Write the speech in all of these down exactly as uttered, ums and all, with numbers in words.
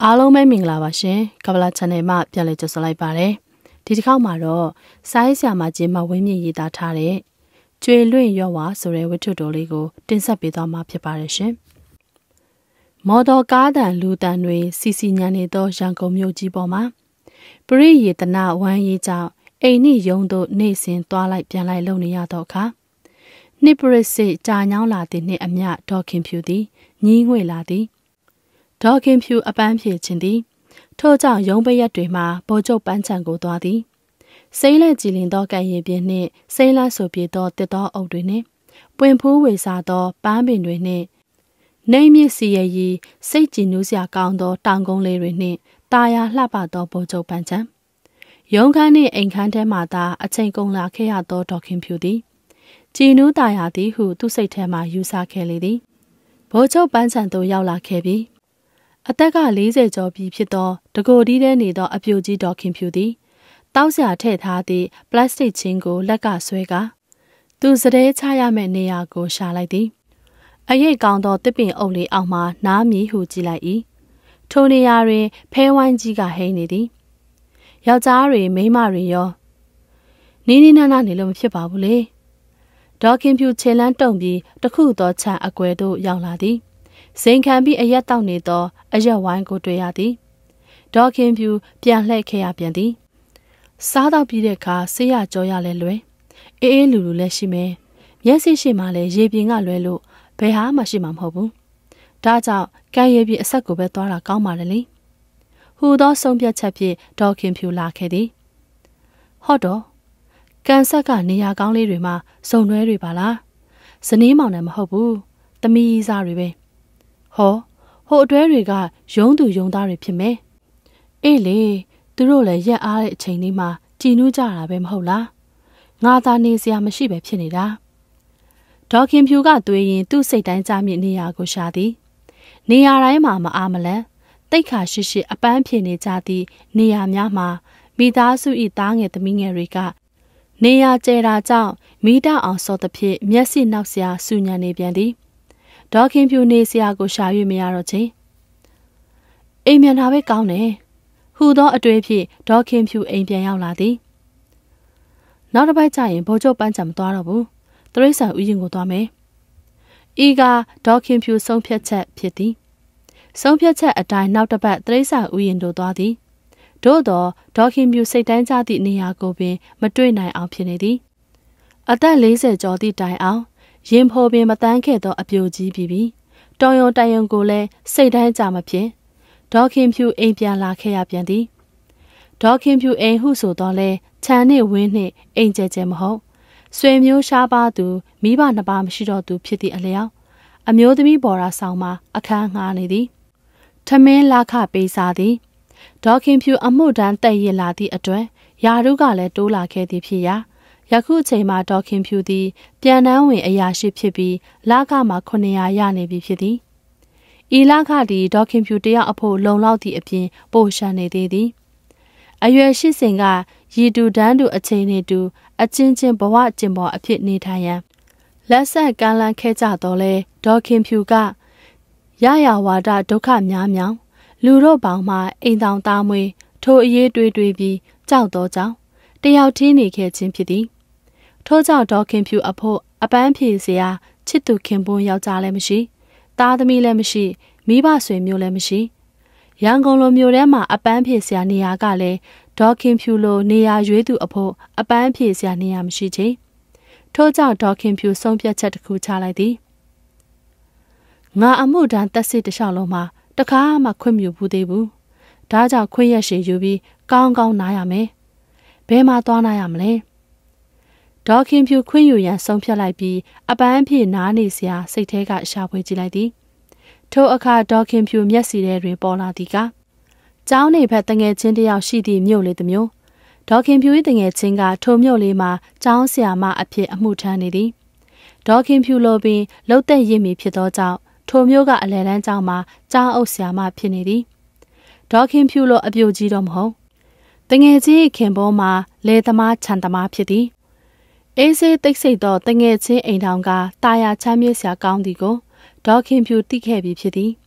အားလုံးပဲမင်္ဂလာပါရှင်ကပလာ channel မှာပြန်လည်ကြိုဆိုလိုက်ပါတယ်ဒီတစ်ခေါက်မှာတော့စာရေးဆရာမကြီးမဝင်းမြင့်ရေးသားထားတဲ့ကျွေလွင့်ရောဝါဆိုတဲ့ဝတ္ထုတော်လေးကိုတင်ဆက်ပေးသွားမှာဖြစ်ပါတယ်ရှင်မော်တော်ကားတန်လူတန်တွေစီစီညံနေသောရန်ကုန်မြို့ကြီးပေါ်မှာပရိယေတနာဝမ်းရေးကြောင့်အိမ်နှိယုံတို့နေစဉ်သွားလိုက်ပြန်လိုက်လုပ်နေရတော့အခါနှစ်ပရိစိကြာညောင်းလာတဲ့နှစ်အမြဒေါခင်ဖြူသည်ညီးငွေလာသည်ဒေါခင်ဖြူအပန်းဖြေခြင်းသည်ထို့ကြောင့်ရုံးပရက်တွေမှာဗိုလ်ချုပ်ပန်းချံကိုသွားသည်စိမ့်လက်ကြည်လင်သောကံရည်ပြင်းနှင့်စိမ့်လက်ဆိုပြေသောတစ်သောအုပ်တွေနှင့်ပွင့်ဖူးဝေစားသောပန်းပင်တွေနှင့်နေမြင့်စီရည်စိတ်ကြည်နူးစရာကောင်းသောတောင်ကုန်းလေးတွေနှင့်တာယာလှပသောဗိုလ်ချုပ်ပန်းချံရုံးခန်းနှင့်အိမ်ခန်းထဲမှသာအချိန်ကုန်လာခဲ့ရသောဒေါခင်ဖြူသည်ကြည်နူးတာယာသည်ဟုသူ့စိတ်ထဲမှယူဆခဲ့လေသည်ဗိုလ်ချုပ်ပန်းချံသို့ရောက်လာခဲ့ပြီးအသက်က၄၀ကျော်ပြီဖြစ်သောတကိုယ်ဒီးထဲနေသောအပြိုကြီးဒေါခင်ဖြူသည်တောက်ဆရာထည့်ထားသည့်ပလတ်စတစ်ချင်းကိုလက်ကဆွဲကာသူစတဲ့ချရမယ့်နေရာကိုရှာလိုက်သည်အရိပ်ကောင်းသောတစ်ပင်အုပ်လေးအောက်မှနားမြည်ဟုကြည့်လိုက်၏ထိုနေရာတွင်ဖဲဝိုင်းကြီးကဟိန်းနေသည်ယောက်ျားတွေမိန်းမတွေရောနီးနီးနားနားနေလို့မဖြစ်ပါဘူးလေဒေါခင်ဖြူခြေလန်းတုံပြီးတခုသောခြံအကွယ်သို့ရောက်လာသည်စိန်ခံပြီးအရက်တောက်နေသောအရက်ဝိုင်းကိုတွေ့ရသည်ဒေါခင်ဖြူပြန်လှည့်ခဲ့ရပြန်သည်စားတော့ပြီးတဲ့အခါဆေးရကြောရလဲလွယ်အေးအေးလူလူလည်းရှိမယ်မျက်စိရှိမှလည်းရေပြင်ကလွဲလို့ဘယ်ဟာမှရှိမှာမဟုတ်ဘူးဒါကြောင့်ကံရည်ပြီးအဆက်ကိုပဲသွားတာကောင်းပါလေလေဟူသောဆုံးဖြတ်ချက်ဖြင့်ဒေါခင်ဖြူလာခဲ့သည်ဟုတ်တော့ကန်ဆက်ကနေရာကောင်းလေးတွေမှာစုံတွဲတွေပါလားဇနီးမောင်လည်းမဟုတ်ဘူးသမီးစားတွေပဲဟောဟိုအတွဲတွေကယုံသူယုံသားတွေဖြစ်မယ်အေးလေသူတို့လည်းရက်အားတဲ့အချိန်လေးမှာကြည်နူးကြတာပဲမဟုတ်လားငါသာနေစရာမရှိပဲဖြစ်နေတာဒေါခင်ဖြူကသွေးရင်သူ့စိတ်တိုင်းကြမြင့်နေရာကိုရှာသည်နေရာတိုင်းမှာမအားမလန်တိတ်ခါရှိရှိအပန်းဖြေနေကြသည့်နေရာများမှာမိသားစု၏သားငယ်သမီးငယ်တွေကနေရာကျဲတာကြောင့်မိတအောင်စောသဖြင့်မျက်စိနောက်စရာစူညံနေပြန်သည်ဒေါခင်ဖြူနေစရာကိုရှာ၍မရတော့ချင်းအိမ်မြန်တာပဲကောင်းတယ်ဟူသောအတွေ့ဖြင့်ဒေါခင်ဖြူအိမ်ပြန်ရောက်လာသည်နောက်တစ်ပတ်ကျရင်ဗိုလ်ချုပ်ပန်းချံမသွားတော့ဘူးတရိษံဥယျာဉ်ကိုသွားမယ်ဤကဒေါခင်ဖြူဆုံးဖြတ်ချက်ဖြစ်သည်ဆုံးဖြတ်ချက်အတိုင်းနောက်တစ်ပတ်တရိษံဥယျာဉ်တို့သွားသည်သို့သောဒေါခင်ဖြူစိတ်တိုင်းကျသည့်နေရာကိုပင်မတွေ့နိုင်အောင်ဖြစ်နေသည်အသက်၄၀ကျော်သည့်တိုင်အောင်ရင်ဖိုပင်မတန်းခဲ့သောအပြိုကြီးပြီးပြီးတောင်ယုံတိုင်ယုံကိုလည်းစိတ်တိုင်းကြမဖြစ်ဒေါခင်ဖြူအိမ်ပြန်လာခဲ့ရပြန်သည်ဒေါခင်ဖြူအိမ်ဟုဆိုတော့လဲခြံနှင့်ဝင်းနှင့်အိမ်ကျဲကျဲမဟုတ်ဆွေမျိုးရှားပါသူမိဘနှစ်ပါးမရှိတော့သူဖြစ်သည့်အလျောက်အမျိုးသမီးပေါ်ရာဆောင်မှာအခန်းငှားနေသည်ထမင်းလာခပေးစားသည်ဒေါခင်ဖြူအမှုတန်းတက်ရလာသည့်အတွက်ယာရုကလည်းတိုးလာခဲ့သည်ဖြစ်ရာယခုချိန်မှာဒေါခင်ဖြူသည်ပြန်နှန်းဝင်အရာရှိဖြစ်ပြီးလခမှာခုနှစ်ရာရနေပြီဖြစ်သည်ဤလခသည်ဒေါခင်ဖြူတယောက်အဖို့လုံလောက်သည့်အပြင်ပိုရှန်နေသေးသည်အရွယ်ရှိစဉ်ကရည်တူတန်းတူအချိန်နှင့်တူအချင်းချင်းဘဝကျင်ပေါ်အဖြစ်နေထိုင်ရန်လက်ဆက်ကမ်းလှမ်းခဲ့ကြတော့လဲဒေါခင်ဖြူကရရဝါဒဒုက္ခများမြောင်လူတို့ပေါင်းမှအိမ်တောင်သားမွေးထိုအရေးတွေးတွေးပြီးကြောက်တော့ကြောင်းတယောက်ထင်းနေခဲ့ခြင်းဖြစ်သည်ထို့ကြောင့်ဒေါခင်ဖြူအဖို့အပန်းဖြေစရာချစ်သူခင်ပွန်းယောက်ျားလည်းမရှိသားသမီးလည်းမရှိမိဘဆွေမျိုးလည်းမရှိရန်ကုန်လိုမျိုးထဲမှာအပန်းဖြေစရာနေရာကလည်းဒေါခင်ဖြူလိုနေရာရွေးသူအဖို့အပန်းဖြေစရာနေရာမရှိချေထို့ကြောင့်ဒေါခင်ဖြူဆုံးဖြတ်ချက်တစ်ခုချလိုက်သည်ငါအမှုတန်းတက်စစ်တစ်လျှောက်လုံးမှာတခါမှခွင့်မပြုဘူးသေးဘူးဒါကြောင့်ခွင့်ရရှည်ယူပြီးကောင်းကောင်းနားရမယ်ဘယ်မှာသွားနားရမလဲဒေါခင်ဖြူခွင့်ယူရန်ဆုံးဖြတ်လိုက်ပြီးအပန်းဖြေနားနေစရာစိတ်ထဲကရှာဖွေကြည့်လိုက်သည်ထိုအခါဒေါခင်ဖြူမျက်စီထဲတွင်ပေါ်လာသည်ကကျောင်းနေဘက်တငယ်ချင်းတယောက်ရှိသည့်မြို့လေးတစ်မျိုးဒေါခင်ဖြူ၏တငယ်ချင်းကထိုမြို့လေးမှာကျောင်းဆရာမအဖြစ်အမှုထမ်းနေသည်ဒေါခင်ဖြူလိုပင်လှုပ်သက်ရည်မီဖြစ်သောကြောင့်ထိုမြို့ကအလယ်တန်းကျောင်းမှာကျောင်းအုပ်ဆရာမဖြစ်နေသည်ဒေါခင်ဖြူလိုအပြိုကြီးတော့မဟုတ်တငယ်ချင်းခင်ပေါ်မှာလေသမားခြံသမားဖြစ်သည်အေးစေးတိတ်ဆိတ်သောတငယ်ချင်းအိမ်ထောင်ကတာယာချမ်းမြေ့စရာကောင်းသည်ကိုဒေါခင်ဖြူသိခဲ့ပြီးဖြစ်သည်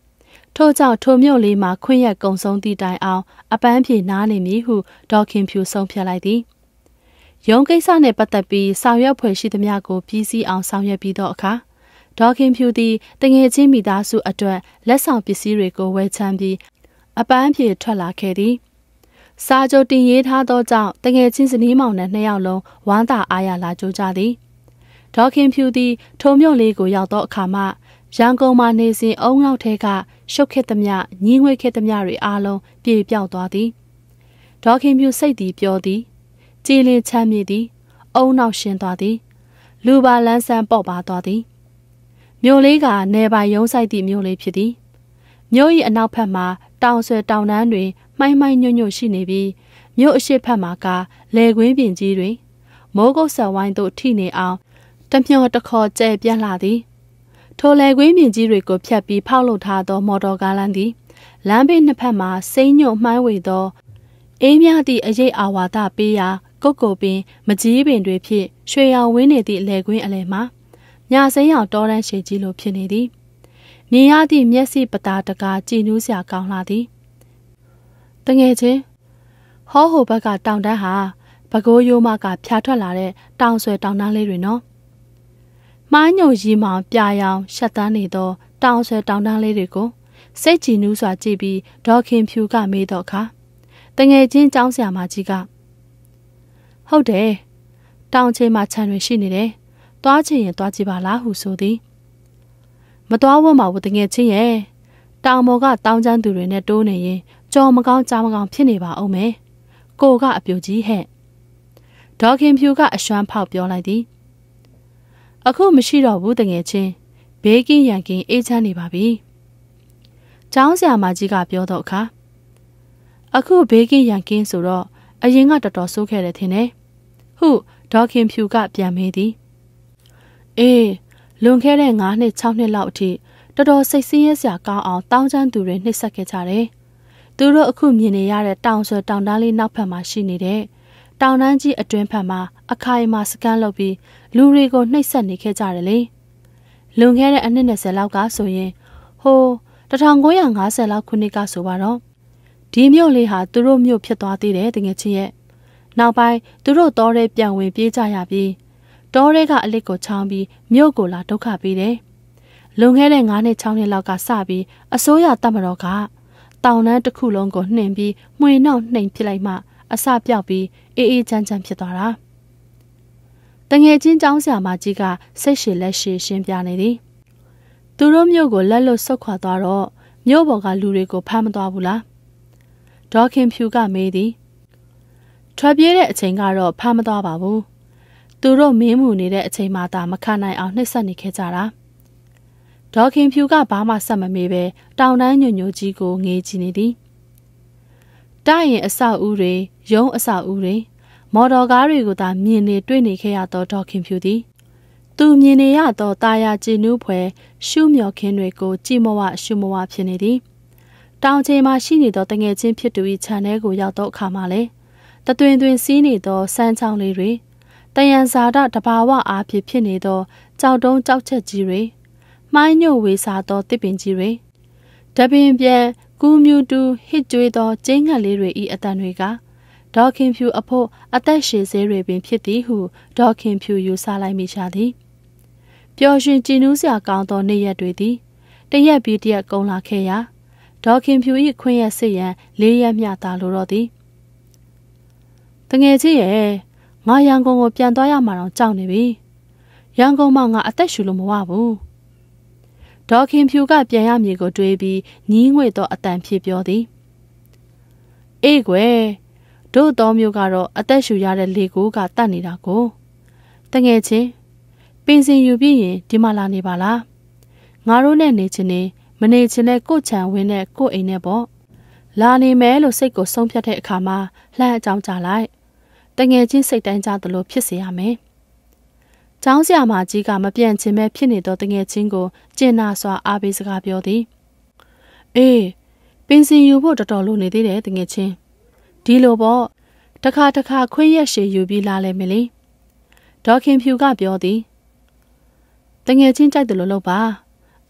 ထို့ကြောင့်ထိုမြို့လေးမှာခွင့်ရက်ကုံဆုံးသည့်တိုင်အောင်အပန်းဖြေနားနေမည်ဟုဒေါခင်ဖြူဆုံးဖြတ်လိုက်သည်ရုံးကိစ္စနှင့်ပတ်သက်ပြီးဆောင်ရွက်ဖွယ်ရှိသမျှကိုပြီးစီးအောင်ဆောင်ရွက်ပြီးသောအခါဒေါခင်ဖြူသည်တငယ်ချင်းမိသားစုအတွက်လက်ဆောင်ပစ္စည်းတွေကိုဝယ်ချမ်းပြီးအပန်းဖြေထွက်လာခဲ့သည်စာချုပ်တင်ရေးထားသောကြောင့်တငယ်ချင်းဇနီးမောင်နှံနှစ်ယောက်လုံးဝမ်းသာအားရလာကြကြသည်ဒေါခင်ဖြူသည်ထိုမြို့လေးကိုရောက်သောအခါမှရန်ကုန်မှာနေစဉ်အုံနောက်ထဲကရှုပ်ခက်သမျှညီးငွေ့ခက်သမျှတွေအားလုံးပြေပြောက်သွားသည်ဒေါခင်ဖြူစိတ်သည်ပျော်သည်ကြည်လင်ချမ်းမြေ့သည်အုံနောက်ရှင်းသွားသည်လူပါလန်းဆန်းပေါ့ပါသွားသည်မြို့လေးကနေပိုင်ရုံးဆိုင်သည့်မြို့လေးဖြစ်သည်မြို့၏အနောက်ဘက်မှာတောင်ဆွဲတောင်တန်းတွေမှိုင်းမှိုင်းညွတ်ညွတ်ရှိနေပြီးမြို့အရှိဘက်မှာကလေကွင်းပြင်ကြီးတွေမိုးကုတ်ဆက်ဝိုင်းတို့ထိနေအောင်တမျောတခေါ်ကျဲပြန့်လာသည်ထိုလေကွင်းပြင်ကြီးတွေကိုဖြတ်ပြီးဖောက်လုပ်ထားသောမော်တော်ကားလမ်းသည်လမ်းဘေးနှစ်ဖက်မှာစိမ့်ညွတ်မှိုင်းဝေသောအေးမြသည့်အရေးအာဝါဒပေးရာကုတ်ကိုပင်မကြီးပင်တွေဖြင့်ရွှေရောင်ဝင်းနေသည့်လေကွင်းအလယ်မှာညစိမ်းရောင်တောတန်းရှည်ကြီးလိုဖြစ်နေသည်မြင်ရသည့်မျက်စိပတာတကားကြည်နူးစရာကောင်းလာသည်တငယ်ချင်းဟောဟိုဘက်ကတောင်တန်းဟာဘကိုးရိုးမကဖြာထွက်လာတဲ့တောင်ဆွဲတောင်တန်းလေးတွေနော်မိုင်းညိုရီမောင်ပြရောင်ရှက်တန်းနေသောတောင်ဆွဲတောင်တန်းလေးတွေကိုစိတ်ကြည်နူးစွာကြည့်ပြီးဒေါခင်ဖြူကမေးတော့အခါတငယ်ချင်းကျောင်းဆရာမကြီးကဟုတ်တယ်တောင်ချေမှာခြံတွေရှိနေတယ်သွားချင်ရင်သွားကြည့်ပါလားဟုဆိုသည်မသွားဝတ်မှာဘူးတငယ်ချင်းရဲ့တောင်ပေါ်ကတောင်ကျန်းသူတွေနဲ့တိုးနေရင်ကြော်မကောင်းကြားမကောင်းဖြစ်နေပါအောင်မယ်ကိုကအပြူကြီးဟဲ့ဒေါခင်ဖြူကအရွှမ်းဖောက်ပြောလိုက်သည်အခုမရှိတော့ဘူးတငယ်ချင်းဘေးကင်းရန်ကင်းအေးချမ်းနေပါပြီကျောင်းဆရာမကြီးကပြောတော့အခါအခုဘေးကင်းရန်ကင်းဆိုတော့အရင်ကတော်တော်ဆိုးခဲ့တယ်ထင်တယ်ဟုဒေါခင်ဖြူကပြန်မေးသည်အေးလွန်ခဲ့တဲ့၅နှစ်၆နှစ်လောက်အထိတော်တော်စိတ်ဆင်းရဲစရာကောင်းအောင်တောင်းချမ်းသူတွေနှိပ်စက်ခဲ့ကြတယ်သူတို့အခုမြင်နေရတဲ့တောင်ဆွဲတောင်တန်းလေးနောက်ဖက်မှာရှိနေတဲ့တောင်တန်းကြီးအတွင်းဖက်မှာအခိုင်အမာစကန်လုပ်ပြီးလူတွေကိုနှိပ်စက်နေခဲ့ကြတယ်လေလွန်ခဲ့တဲ့အနှစ်၂၀လောက်ကဆိုရင်ဟို၁၉၅၀လောက်ခုနှစ်ကဆိုပါတော့ဒီမြို့လေးဟာသူတို့မြို့ဖြစ်သွားသေးတယ်တကယ်ချင်းရဲ့နောက်ပိုင်းသူတို့တောထဲပြန်ဝင်ပြေးကြရပြီးတောထဲကအလစ်ကိုချောင်းပြီးမြို့ကိုလာဒုက္ခပေးတယ်လွန်ခဲ့တဲ့၅နှစ်၆နှစ်လောက်ကစပြီးအစိုးရတပ်မတော်ကတောင်တန်းတစ်ခုလုံးကိုနှင်ပြီးမှွေနှောက်နှိမ်ပစ်လိုက်မှအစပြောက်ပြီးအေးအေးချမ်းချမ်းဖြစ်သွားတာတငယ်ချင်းကျောင်းဆရာမကြီးကစိတ်ရှည်လက်ရှည်ရှင်းပြနေသည်သူတို့မြို့ကိုလက်လွတ်ဆုတ်ခွာသွားတော့မြို့ပေါ်ကလူတွေကိုဖမ်းမသွားဘူးလားဒေါခင်ဖြူကမေးသည်ထွက်ပြေးတဲ့အချိန်ကတော့ဖမ်းမသွားပါဘူးသူတို့မင်းမှုနေတဲ့အချိန်မှသာမခံနိုင်အောင်နှိပ်စက်နေခဲ့ကြတာဒေါခင်ဖြူကဘာမှဆက်မမေးပဲတောင်တန်းညွညွကြီးကိုငေးကြည့်နေသည်တိုက်ရင်အဆောက်အဦတွေရုံးအဆောက်အဦတွေမော်တော်ကားတွေကိုသာမြင်နေတွေ့နေခဲ့ရသောဒေါခင်ဖြူသည်သူမြင်နေရသောတာယာကြည်နူးဖွယ်ရှုမြော်ခင်းတွေကိုကြည်မဝရှုမဝဖြစ်နေသည်တောင်ချေမှာရှိနေသောတငယ်ချင်းဖြစ်သူ၏ခြံထဲကိုရောက်သောအခါမှလည်းတသွင်သွင်စီးနေသောစမ်းချောင်းလေးတွေတယံဇာတတဘာဝအားဖြင့်ဖြစ်နေသောကြောက်တုံးကြောက်ချက်ကြီးတွေမှိုင်းညို့ဝေစားသောတစ်ပင်ကြီးတွေတပင်ပြန်ကူးမြူတူဟစ်ကြွေးသောကျင်းငတ်လေးတွေ၏အတန်တွေကဒေါခင်ဖြူအဖို့အသက်ရှည်စေးတွေပင်ဖြစ်သည်ဟုဒေါခင်ဖြူယူဆလိုက်မိရှာသည်ပျော်ရွှင်ကြည်နူးစရာကောင်းသောနေ့ရက်တွေသည်တရက်ပြီးတရက်ကုန်လာခဲ့ရာဒေါခင်ဖြူ၏ခွင့်ရစစ်ရန်လေးရက်မျှသာလိုတော့သည်တငယ်ချင်းရဲ့ငါရန်ကုန်ကိုပြန်သွားရမှာတော့ကြောက်နေပြီရန်ကုန်မှာငါအသက်ရှူလို့မဝဘူးဒေါခင်ဖြူကပြန်ရမည်ကိုတွေးပြီးညီးငွေ့သောအတန်ဖြစ်ပြောသည်အေးကွယ်တို့တော်မျိုးကတော့အသက်ရှူရတဲ့လေကိုကတတ်နေတာကိုတငယ်ချင်းပင်စင်ယူပြီးရင်ဒီမှာလာနေပါလားငါတို့နဲ့နေချင်နေမနေချင်တဲ့ကိုချံဝင်းနဲ့ကိုအိမ်နဲ့ပေါ့လာနေမယ်လို့စိတ်ကိုဆုံးဖြတ်တဲ့အခါမှာလှမ်းအကြောင်းကြလိုက်တငယ်ချင်းစိတ်တိုင်းကြသလိုဖြစ်စေရမယ်ကျောင်းဆရာမကြီးကမပြန့်ချင်းပဲဖြစ်နေသောတငယ်ချင်းကိုကျင်နာစွာအားပေးစကားပြောသည်အေးပင်စင်ယူဖို့တော်တော်လိုနေသေးတယ်တငယ်ချင်းဒီလိုပေါ့တခါတခါခွင့်ရက်ရှည်ယူပြီးလာလဲမလေးဒေါခင်ဖြူကပြောသည်တငယ်ချင်းကြိုက်တယ်လို့လုပ်ပါ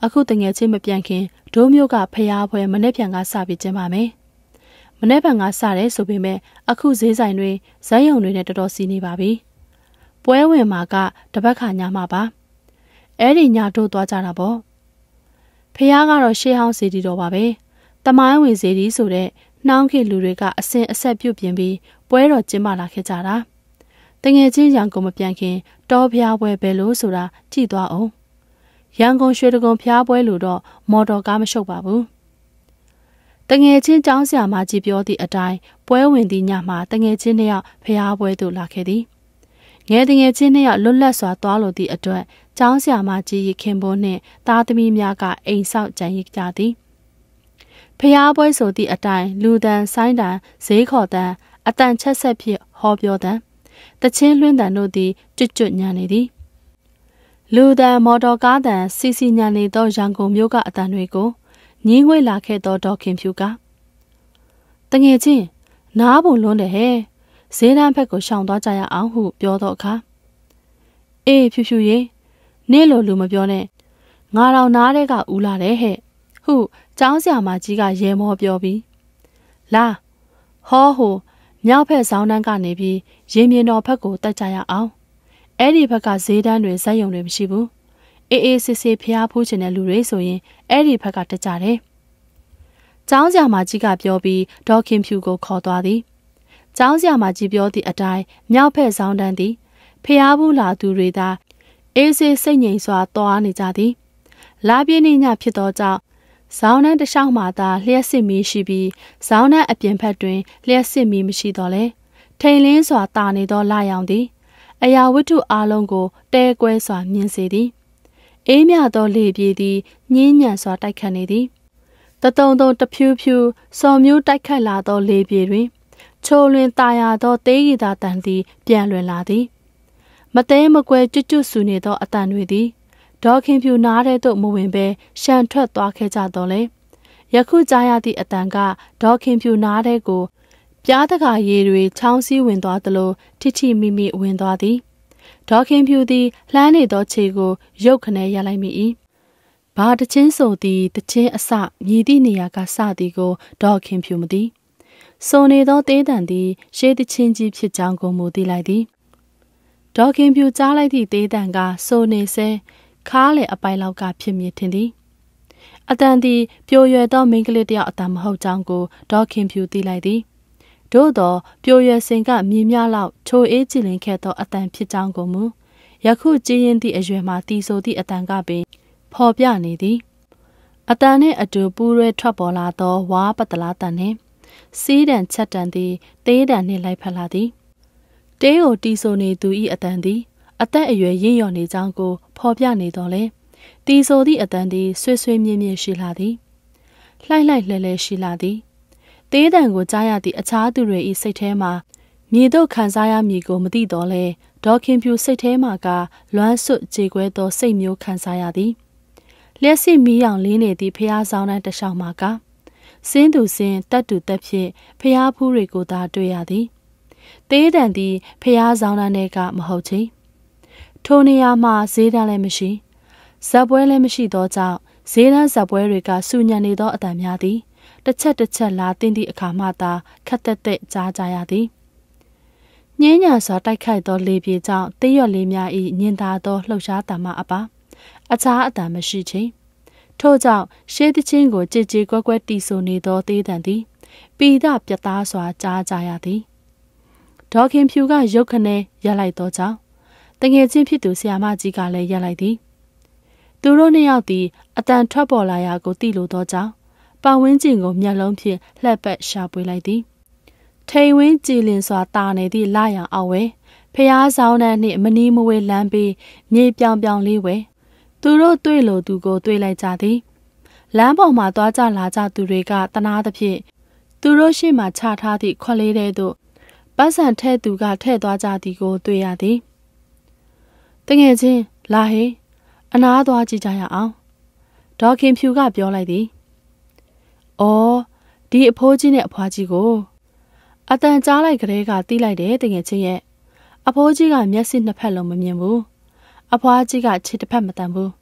အခုတငယ်ချင်းမပြန်ခင်ဒိုးမျိုးကဖျားဖွဲမနေ့ပြန်ကစပြီးကျင်းပါမယ်မနေ့ပြန်ကစတယ်ဆိုပေမဲ့အခုဈေးဆိုင်တွေဇက်ရုံတွေနဲ့တော်တော်စီးနေပါပြီပွဲဝင်မှာကတပတ်ခါညမှာပါအဲ့ဒီညတို့သွားကြတာပေါ့ဖျားကတော့ရှေးဟောင်းစီတီတော်ပါပဲတမိုင်းဝင်စီတီဆိုတဲ့နှောင်းခေလူတွေကအစင်အဆက်ပြုတ်ပြင်ပြီးပွဲတော်ကျင်းပလာခဲ့ကြတာတငယ်ချင်းရန်ကုန်မပြန်ခင်တောဖျားပွဲပဲလို့ဆိုတာကြည့်သွားအောင်ရန်ကုန်ရွှေတကုံဖျားပွဲလို့တော့မော်တော်ကားမရှုပ်ပါဘူးတငယ်ချင်းကျောင်းဆရာမကြီးပြောသည့်အတိုင်းပွဲဝင်သည့်ညမှာတငယ်ချင်းနှစ်ယောက်ဖျားပွဲသို့လာခဲ့သည်ငယ်တငယ်ချင်းနှစ်ယောက်လွတ်လပ်စွာသွားလိုသည့်အတွက်ကျောင်းဆရာမကြီးရခင်ဘိုးနှင့်သားသမီးများကအိမ်ဆောက်ကြံရစ်ကြသည်ဖျားပွဲဆိုသည့်အတိုင်းလူတန်ဆိုင်းတန်ဈေးခေါ်တန်အတန်ချက်ဆက်ဖြင့်ဟောပြောတန်တချင်းလွှင့်တန်တို့သည်ကျွတ်ကျွတ်ညံနေသည်လူတန်မော်တော်ကားတန်စီစီညံနေသောရန်ကုန်မြို့ကအတန်တွေကိုညင်းငွေလာခဲ့သောဒေါခင်ဖြူကတငယ်ချင်းနားပုံလွန်းတယ်ဟဲ့ဈေးတန်းဘက်ကိုရှောင်သွားကြရအောင်ဟုပြောတော့အခါအေးဖြူဖြူရေနေ့လိုလူမပြောနဲ့ငါတော်နားတဲ့ကဦးလာတယ်ဟဲ့ဟုကျောင်းဆရာမကြီးကရေမောပြောပြီးလာဟောဟိုမြောက်ဖက်ဆောင်တန်းကနေပြီးရေမြင်တော်ဘက်ကိုတက်ကြရအောင်အဲ့ဒီဘက်ကဈေးတန်းတွေဇက်ရုံတွေမရှိဘူးအေးအေးစစ်စစ်ဖျားဖူးချင်တဲ့လူတွေဆိုရင်အဲ့ဒီဘက်ကတက်ကြတယ်ကျောင်းဆရာမကြီးကပြောပြီးဒေါခင်ဖြူကိုခေါ်သွားသည်ကျောင်းဆရာမကြီးပြောသည့်အတိုင်းမြောက်ဖက်ဆောင်တန်းသည်ဖျားဘူးလာသူတွေသာအေးစေးစိတ်ငြိမ်စွာသွားနေကြသည်လာပြင်းညဖြစ်သောကြောင့်ဇောင်းနှံတစ်လျှောက်မှသာလျှက်စစ်မီးရှိပြီးဇောင်းနှံအပြင်ဘက်တွင်လျှက်စစ်မီးမရှိတော့လဲထိန်လင်းစွာတာနေသောလာရောင်သည်အရာဝတ္ထုအလုံးကိုတဲကွဲစွာမြင်စေသည်အေးမြသောလေပြေသည်ညင်းညံစွာတိုက်ခတ်နေသည်တတုံတုံတဖြူဖြူစော်မျိုးတိုက်ခတ်လာသောလေပြေတွင်ချိုလွင်ตาရသောတေးဂီတာတန်သည်ပြန်လွင်လာသည်မသေးမကွဲကျွတ်ကျွတ်ဆူနေသောအတန်တွေသည်ဒေါခင်ဖြူနားတဲ့သို့မဝင်ဘဲရှန်ထွက်သွားခဲ့ကြတော့လေယခုကြားရသည့်အတန်ကဒေါခင်ဖြူနားတဲ့ကိုပြားတကာရည်တွေချောင်းစည်းဝင်သွားသလိုထိထိမိမိဝင်သွားသည်ဒေါခင်ဖြူသည်လှမ်းနေသောခြေကိုရုတ်ခနဲရလိုက်မိ၏ဘာတချင်းဆိုသည်တချင်းအစမြည်သည့်နေရာကစသည်ကိုဒေါခင်ဖြူမသိဆိုနေသောသေးတန်သည်ရှေးတချင်းကြီးဖြစ်ကြောင်းကိုမူသိလိုက်သည်ဒေါခင်ဖြူကြားလိုက်သည့်သေးတန်ကဆိုနေစဲခါးလေအပိုင်လောက်ကဖြစ်မြင်ထင်သည်အတန်သည်ပြိုရွယ်သောမိန်းကလေးတယောက်အတန်မဟုတ်ကြောင်းကိုဒေါခင်ဖြူသိလိုက်သည်သို့သောပြိုရွယ်စဉ်ကမြင်းများလောက်ချိုအေးကြည်လင်ခဲ့သောအတန်ဖြစ်ကြောင်းကိုမူယခုကြည်ရင်သည့်အရွယ်မှတီဆိုသည့်အတန်ကပင်ဖော်ပြနေသည်အတန်နှင့်အတူပူးရဲထွက်ပေါ်လာသောဝါပတလားတန်နှင့်စီးတံချက်တန်သည်သေးတံနှင့်လိုက်ဖက်လာသည်တေးကိုတီဆိုနေသူ၏အတန်သည်အသက်အရွယ်ရင့်လျော်နေကြောင်းကိုဖော်ပြနေတော်လဲတီဆိုသည့်အတန်သည်ဆွေးဆွေးမြင့်မြင့်ရှိလာသည်လှိုက်လှိုက်လှဲလှဲရှိလာသည်တေးတံကိုကြားရသည့်အခြားသူတွေ၏စိတ်ထဲမှာမြေတို့ခံစားရမည်ကိုမသိတော်လဲဒေါခင်ဖြူစိတ်ထဲမှာကလွမ်းဆွတ်ကြေကွဲသောစိတ်မျိုးခံစားရသည်လျှက်စစ်မီးရောင်လင်းနေသည့်ဖျားဆောင်တန်းတစ်လျှောက်မှာကစင်းသူစင်းတက်တူတက်ဖြစ်ဖျားဖူးတွေကိုသာတွေ့ရသည်တေးတံသည်ဖျားဆောင်တန်းတွေကမဟုတ်ချေထိုနေရာမှာဈေးတန်းလည်းမရှိဇက်ပွဲလည်းမရှိသောကြောင့်ဈေးတန်းဇက်ပွဲတွေကဆူညံနေသောအတန်များသည်တစ်ချက်တစ်ချက်လာတင်းသည့်အခါမှသာခက်တက်တက်ကြားကြရသည်ညင်းညာစွာတိုက်ခိုက်သောလေပြေကြောင့်တရွက်လေးများ၏ညင်သာသောလှုပ်ရှားတံမအပါအခြားအတန်မရှိချေထို့ကြောင့်ရှေးသချင်းကိုကြည်ကြည်ကွက်ကွက်တီဆိုနေသောသေးတံသည်ပိဒပြတ်သားစွာကြားကြရသည်ဒေါခင်ဖြူကရုတ်ခနဲရက်လိုက်သောကြောင့်တငယ်ချင်းဖြစ်သူဆရာမကြီးကလည်းရက်လိုက်သည်သူတို့နှစ်ယောက်သည်အတန်ထွက်ပေါ်လာရာကိုသိလိုသောကြောင့်ပတ်ဝန်းကျင်ကိုမျက်လုံးဖြင့်လှည့်ပတ်ရှာပွေလိုက်သည်ထိန်ဝင်းကြည်လင်စွာတာနေသည့်လာရန်အောက်ဝဲဖျားဆောင်တန်းနှင့်မနီးမဝေးလမ်းပေးမြေပြောင်ပြောင်လေးဝဲသူတို့တွေ့လိုသူကိုတွေ့လိုက်ကြသည်လမ်းပေါ်မှာသွားကြလာကြသူတွေကတနာသဖြင့်သူတို့ရှေ့မှချထားသည့်ခွက်လေးတဲသို့ပတ်စံထဲသူကထဲ့သွားကြသည်ကိုတွေ့ရသည်တငယ်ချင်းလာဟေအနားသွားကြည့်ကြရအောင်ဒေါခင်ဖြူကပြောလိုက်သည်အော်ဒီအဖိုးကြီးနဲ့အဖွားကြီးကိုအတန်ကြားလိုက်ကလေးကတီးလိုက်တယ်တငယ်ချင်းရဲ့အဖိုးကြီးကမျက်စိနှစ်ဖက်လုံးမမြင်ဘူးအဖွားကြီးကခြေတစ်ဖက်မတန်ဘူး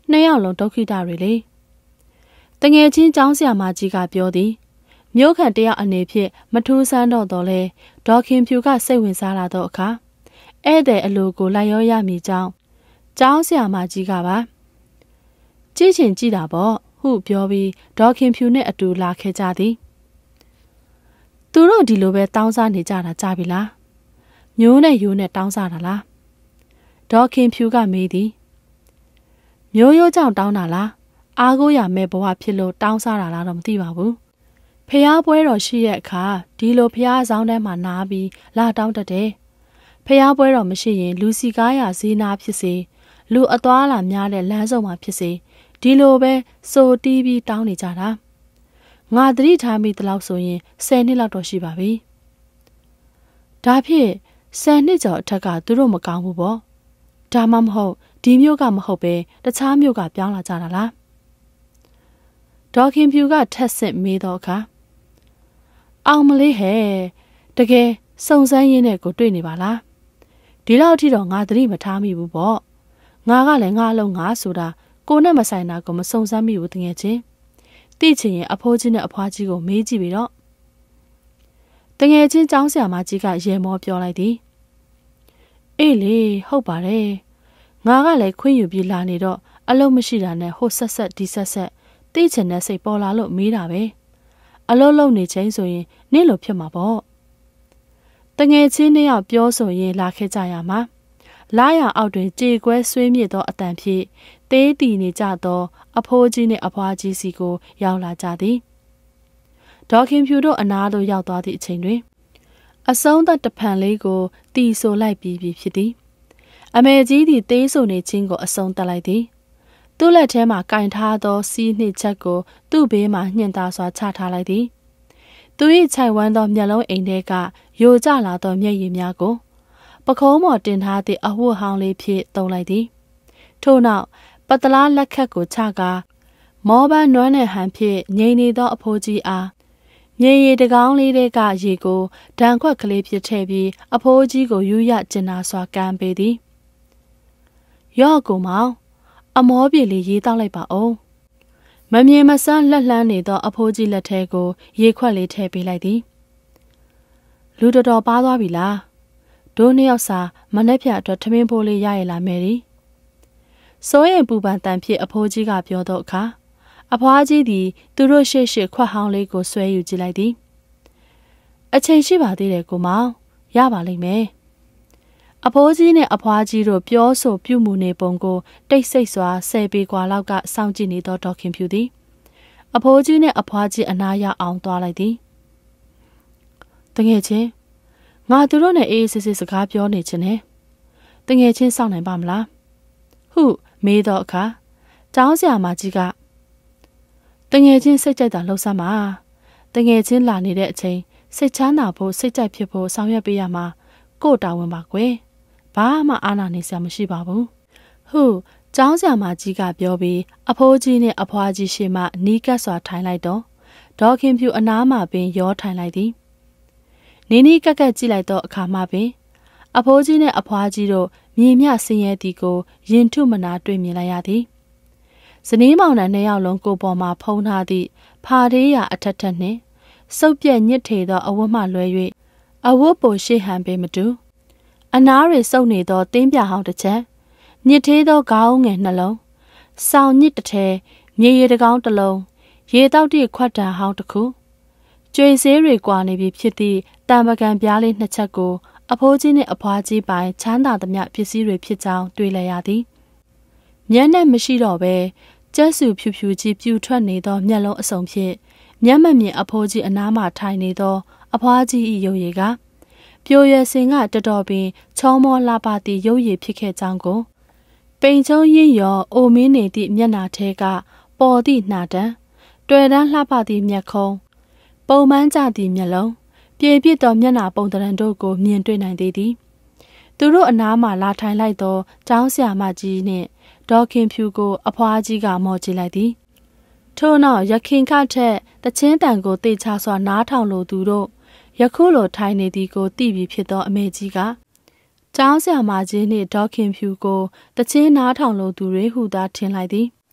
နှစ်ယောက်လုံးဒုက္ခိတတွေလေတငယ်ချင်းကျောင်းဆရာမကြီးကပြောသည်မျိုးခန့်တယောက်အနေဖြင့်မထူးဆန်းတော့တော်လဲဒေါခင်ဖြူကစိတ်ဝင်စားလာတော့အခါဧည့်သည်အလိုကိုလိုက်ရောရမည်ကြောင်းကျောင်းဆရာမကြီးကပါကြည့်ချင်ကြည့်တာပေါ့ဟုပြောပြီးဒေါခင်ဖြူနဲ့အတူလာခဲ့ကြသည်သူတို့ဒီလိုပဲတောင်းစားနေကြတာကြပြီလားမျိုးနဲ့ရိုးနဲ့တောင်းစားတာလားဒေါခင်ဖြူကမေးသည်မျိုးရိုးကြောင့်တောင်းတာလားအားကိုးရမဲ့ဘဝဖြစ်လို့တောင်းစားတာလားတော့မသိပါဘူးဖျားပွဲတော်ရှိတဲ့အခါဒီလိုဖျားဆောင်ထဲမှာနားပြီးလာတောင်းတတ်တယ်ဖျားပွဲတော်မရှိရင်လူစီကားရဈေးနာဖြစ်စေလူအသွားလာများတဲ့လမ်းစုံမှာဖြစ်စေဒီလိုပဲစိုးတီးပြီးတောင်းနေကြတာငါသတိထားမိသလောက်ဆိုရင်ဆယ်နှစ်လောက်တော့ရှိပါပြီဒါဖြင့်ဆယ်နှစ်ကျော်အထက်ကသူတို့မကောင်းဘူးပေါ့ဒါမှမဟုတ်ဒီမျိုးကမဟုတ်ပဲတခြားမျိုးကပြောင်းလာကြတာလားဒေါခင်ဖြူကထက်ဆင့်မေးတော့အခါအောင်မလေးဟဲ့တကယ်စုံစမ်းရင်းနဲ့ကိုတွေ့နေပါလားဒီလောက်အထိတော့ငါသတိမထားမိဘူးပေါ့ငါကလည်းငါအလုံးငါဆိုတာကိုနဲ့မဆိုင်တာကိုမစုံစမ်းမိဘူးတကယ်ချင်းသိချင်ရင်အဖိုးကြီးနဲ့အဖွားကြီးကိုမေးကြည့်ပြီတော့တကယ်ချင်းကျောင်းဆရာမကြီးကရေမောပြောလိုက်သည်အေးလေဟုတ်ပါတယ်ငါကလည်းခွင့်ယူပြီးလာနေတော့အလုံးမရှိတာနဲ့ဟိုဆက်ဆက်ဒီဆက်ဆက်သိချင်တဲ့စိတ်ပေါ်လာလို့မေးတာပဲအလုံးလုံးနေချင်းဆိုရင်နင့်လိုဖြစ်မှာပေါ့တငယ်ချင်းနှစ်ယောက်ပြောဆိုရင်လာခဲ့ကြရမှာလာရအောက်တွင်ကြေကွဲဆွေးမြေ့သောအတန်ဖြင့်တေးတီနေကြသောအဖိုးကြီးနှင့်အဖွားကြီးစီကိုရောက်လာကြသည်ဒေါခင်ဖြူတို့အနားသို့ရောက်သွားသည့်အချိန်တွင်အဆုံးသတ်တဖန်လေးကိုတီဆိုလိုက်ပြီးပြီဖြစ်သည်အမေကြီးသည်တေးဆိုနေခြင်းကိုအဆုံးသတ်လိုက်သည်သူ့လက်ထဲမှကင်ထားသောစီးနှင့်ချက်ကိုသူ့ဘေးမှညှင်သာစွာချထားလိုက်သည်သူ၏ခြိုက်ဝမ်းသောမျက်လုံးအိမ်ထဲကယိုကျလာသောမျက်ရည်များကိုပခုံးပေါ်တင်ထားသည့်အဝတ်ဟောင်းလေးဖြင့်သုံးလိုက်သည်ထို့နောက်ပတလားလက်ခတ်ကိုချကာမောပန်းနွမ်းတဲ့ဟန်ဖြင့်ငိမ့်နေသောအဖိုးကြီးအားမြေရည်တကောင်းလေးတွေကရေကိုဒဏ်ခွက်ကလေးဖြစ်ထည့်ပြီးအဖိုးကြီးကိုယူရကျင်နာစွာကမ်းပေးသည်ရော့ကိုမောင်အမောပြေလေးရေးတောက်လိုက်ပါဦးမမြင်မဆန်းလက်လှမ်းနေသောအဖိုးကြီးလက်ထဲကိုရေခွက်လေးထည့်ပေးလိုက်သည်လူတော်တော်ပါသွားပြီလားဒိုးနှစ်ယောက်စာမနှက်ဖြတ်အတွက်ထမင်းဖိုးလေးရရလာမယ်ဒီစိုးရင်ပူပန်တန်ဖြစ်အဖိုးကြီးကပြောတော့အခါအဖွားကြီးသည်သူတို့ရှေ့ရှေ့ခွက်ဟောင်းလေးကိုဆွဲယူကြည့်လိုက်သည်အချိန်ရှိပါသေးတယ်ကိုမောင်ရပါလိမ့်မယ်အဖိုးကြီးနဲ့အဖွားကြီးတို့ပြောဆိုပြုမှုနေပုံကိုတိတ်ဆိတ်စွာဆယ်ပေกว่าလောက်ကစောင့်ကြည့်နေသောဒေါခင်ဖြူသည်အဖိုးကြီးနဲ့အဖွားကြီးအနားရောက်အောင်သွားလိုက်သည်တကယ်ချင်းငါသူတို့နဲ့အေးအေးဆေးဆေးစကားပြောနေခြင်းနဲ့တကယ်ချင်းစောင့်နိုင်ပါမလားဟုမေးတော့အခါကျောင်းဆရာမကြီးကတကယ်ချင်းစိတ်ကြိုက်တာလှုပ်ဆမ်းပါတကယ်ချင်းလာနေတဲ့အချိန်စိတ်ချမ်းသာဖို့စိတ်ကြိုက်ဖြစ်ဖို့ဆောင်ရွက်ပေးရမှာကို့တာဝန်ပါကွယ်ဘာမှအာနာနေစရာမရှိပါဘူးဟုကျောင်းဆရာမကြီးကပြောပြီးအဖိုးကြီးနဲ့အဖွားကြီးရှေ့မှနီးကပ်စွာထိုင်လိုက်တော့ဒေါခင်ဖြူအနားမှပင်ရောထိုင်လိုက်သည်နီးနီးကက်ကက်ကြည့်လိုက်တော့အခါမှပင်အဖိုးကြီးနဲ့အဖွားကြီးတို့မြင်မြဆင်းရဲသည်ကိုရင်ထုမနာတွေ့မြင်လိုက်ရသည်ဇနီးမောင်နှံနှစ်ယောက်လုံးကိုယ်ပေါ်မှာဖုံးထားသည့်ဖာသေးရာအထက်ထက်နှင့်စုပ်ပြက်ညစ်ထေသောအဝတ်မှလွဲ၍အဝတ်ပိုရှေ့ဟန်ပေမတူအနားတွေစုပ်နေသောတင်းပြဟောင်းတစ်ချက်ညစ်သေးသောခေါင်းငယ်နှလုံးဆောင်းညစ်တစ်ထဲမြေရည်တကောင်းတစ်လုံးရေတောက်တိခွက်တံဟောင်းတစ်ခုကျွေဆေးတွေကွာနေပြီဖြစ်သည့်တံပကံပြားလေးနှစ်ချက်ကိုအဖိုးကြီးနှင့်အဖွားကြီးပိုင်ချမ်းသာသမျှပစ္စည်းတွေဖြစ်ကြောင်းတွေ့လည်ရသည်မျက်နှာမရှိတော့ဘဲကျက်စုဖြူဖြူကြီးပြူထွက်နေသောမျက်လုံးအစုံဖြင့်မျက်မမြင်အဖိုးကြီးအနားမှထိုင်နေသောအဖွားကြီး၏ရုပ်ရည်ကပြိုရွယ်စင်ကတော်တော်ပင်ချောမောလှပသည့်ရုပ်ရည်ဖြစ်ခဲ့ကြောင်းကိုပိန်ချုံရင်းရောအိုမင်းနေသည့်မျက်နှာထဲကပေါ်သည့်နှာတန်းတွေ့တန်းလှပသည့်မျက်ခုံးပုံမှန်ကြသည့်မျက်လုံးပြေပြစ်သောမျက်နှာပုံတရံတို့ကိုမြင်တွေ့နိုင်သေးသည်သူတို့အနားမှလာထိုင်လိုက်သောကျောင်းဆရာမကြီးနှင့်ဒေါခင်ဖြူကိုအဖွားကြီးကမော်ကြည့်လိုက်သည်ထို့နောက်ရခင်ခထက်တချင်းတန်ကိုတေချာစွာနားထောင်လိုသူတို့ယခုလိုထိုင်နေသည်ကိုသိပြီးဖြစ်သောအမေကြီးကကျောင်းဆရာမကြီးနှင့်ဒေါခင်ဖြူကိုတချင်းနားထောင်လိုသူတွေဟုသာထင်လိုက်သည်